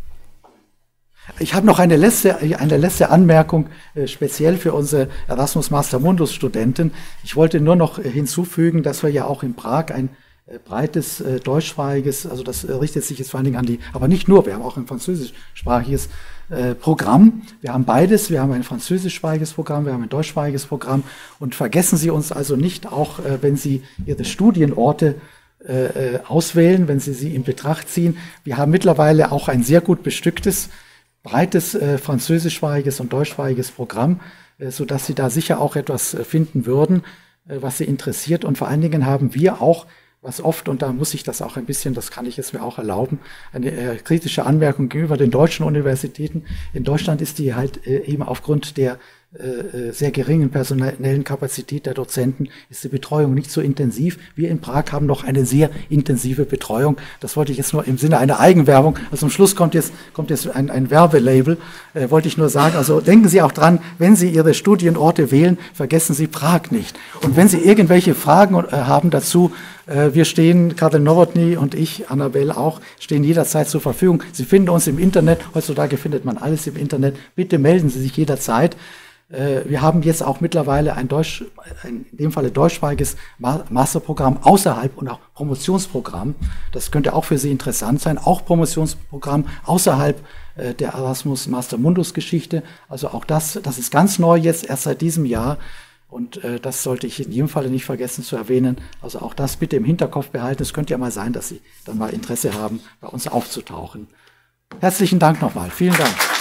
Ich habe noch eine letzte, eine letzte Anmerkung, äh, speziell für unsere Erasmus Master Mundus Studenten. Ich wollte nur noch hinzufügen, dass wir ja auch in Prag ein äh, breites äh, deutschsprachiges, also das äh, richtet sich jetzt vor allen Dingen an die, aber nicht nur, wir haben auch ein französischsprachiges äh, Programm. Wir haben beides, wir haben ein französischsprachiges Programm, wir haben ein deutschsprachiges Programm und vergessen Sie uns also nicht, auch äh, wenn Sie Ihre Studienorte äh, auswählen, wenn Sie sie in Betracht ziehen. Wir haben mittlerweile auch ein sehr gut bestücktes breites äh, französischsprachiges und deutschsprachiges Programm, äh, sodass Sie da sicher auch etwas äh, finden würden, äh, was Sie interessiert. Und vor allen Dingen haben wir auch, was oft, und da muss ich das auch ein bisschen, das kann ich es mir auch erlauben, eine äh, kritische Anmerkung gegenüber den deutschen Universitäten. In Deutschland ist die halt äh, eben aufgrund der äh, sehr geringen personellen Kapazität der Dozenten ist die Betreuung nicht so intensiv. Wir in Prag haben noch eine sehr intensive Betreuung. Das wollte ich jetzt nur im Sinne einer Eigenwerbung. Also am Schluss kommt jetzt, kommt jetzt ein, ein Werbelabel, äh, wollte ich nur sagen. Also denken Sie auch dran, wenn Sie Ihre Studienorte wählen, vergessen Sie Prag nicht. Und wenn Sie irgendwelche Fragen äh, haben dazu, äh, wir stehen, Karel Nowotny und ich, Annabelle auch, stehen jederzeit zur Verfügung. Sie finden uns im Internet. Heutzutage findet man alles im Internet. Bitte melden Sie sich jederzeit. Wir haben jetzt auch mittlerweile ein Deutsch, in dem Falle deutschsprachiges Masterprogramm außerhalb und auch Promotionsprogramm. Das könnte auch für Sie interessant sein. Auch Promotionsprogramm außerhalb der Erasmus Master Mundus Geschichte. Also auch das, das ist ganz neu jetzt, erst seit diesem Jahr. Und das sollte ich in jedem Falle nicht vergessen zu erwähnen. Also auch das bitte im Hinterkopf behalten. Es könnte ja mal sein, dass Sie dann mal Interesse haben, bei uns aufzutauchen. Herzlichen Dank nochmal. Vielen Dank.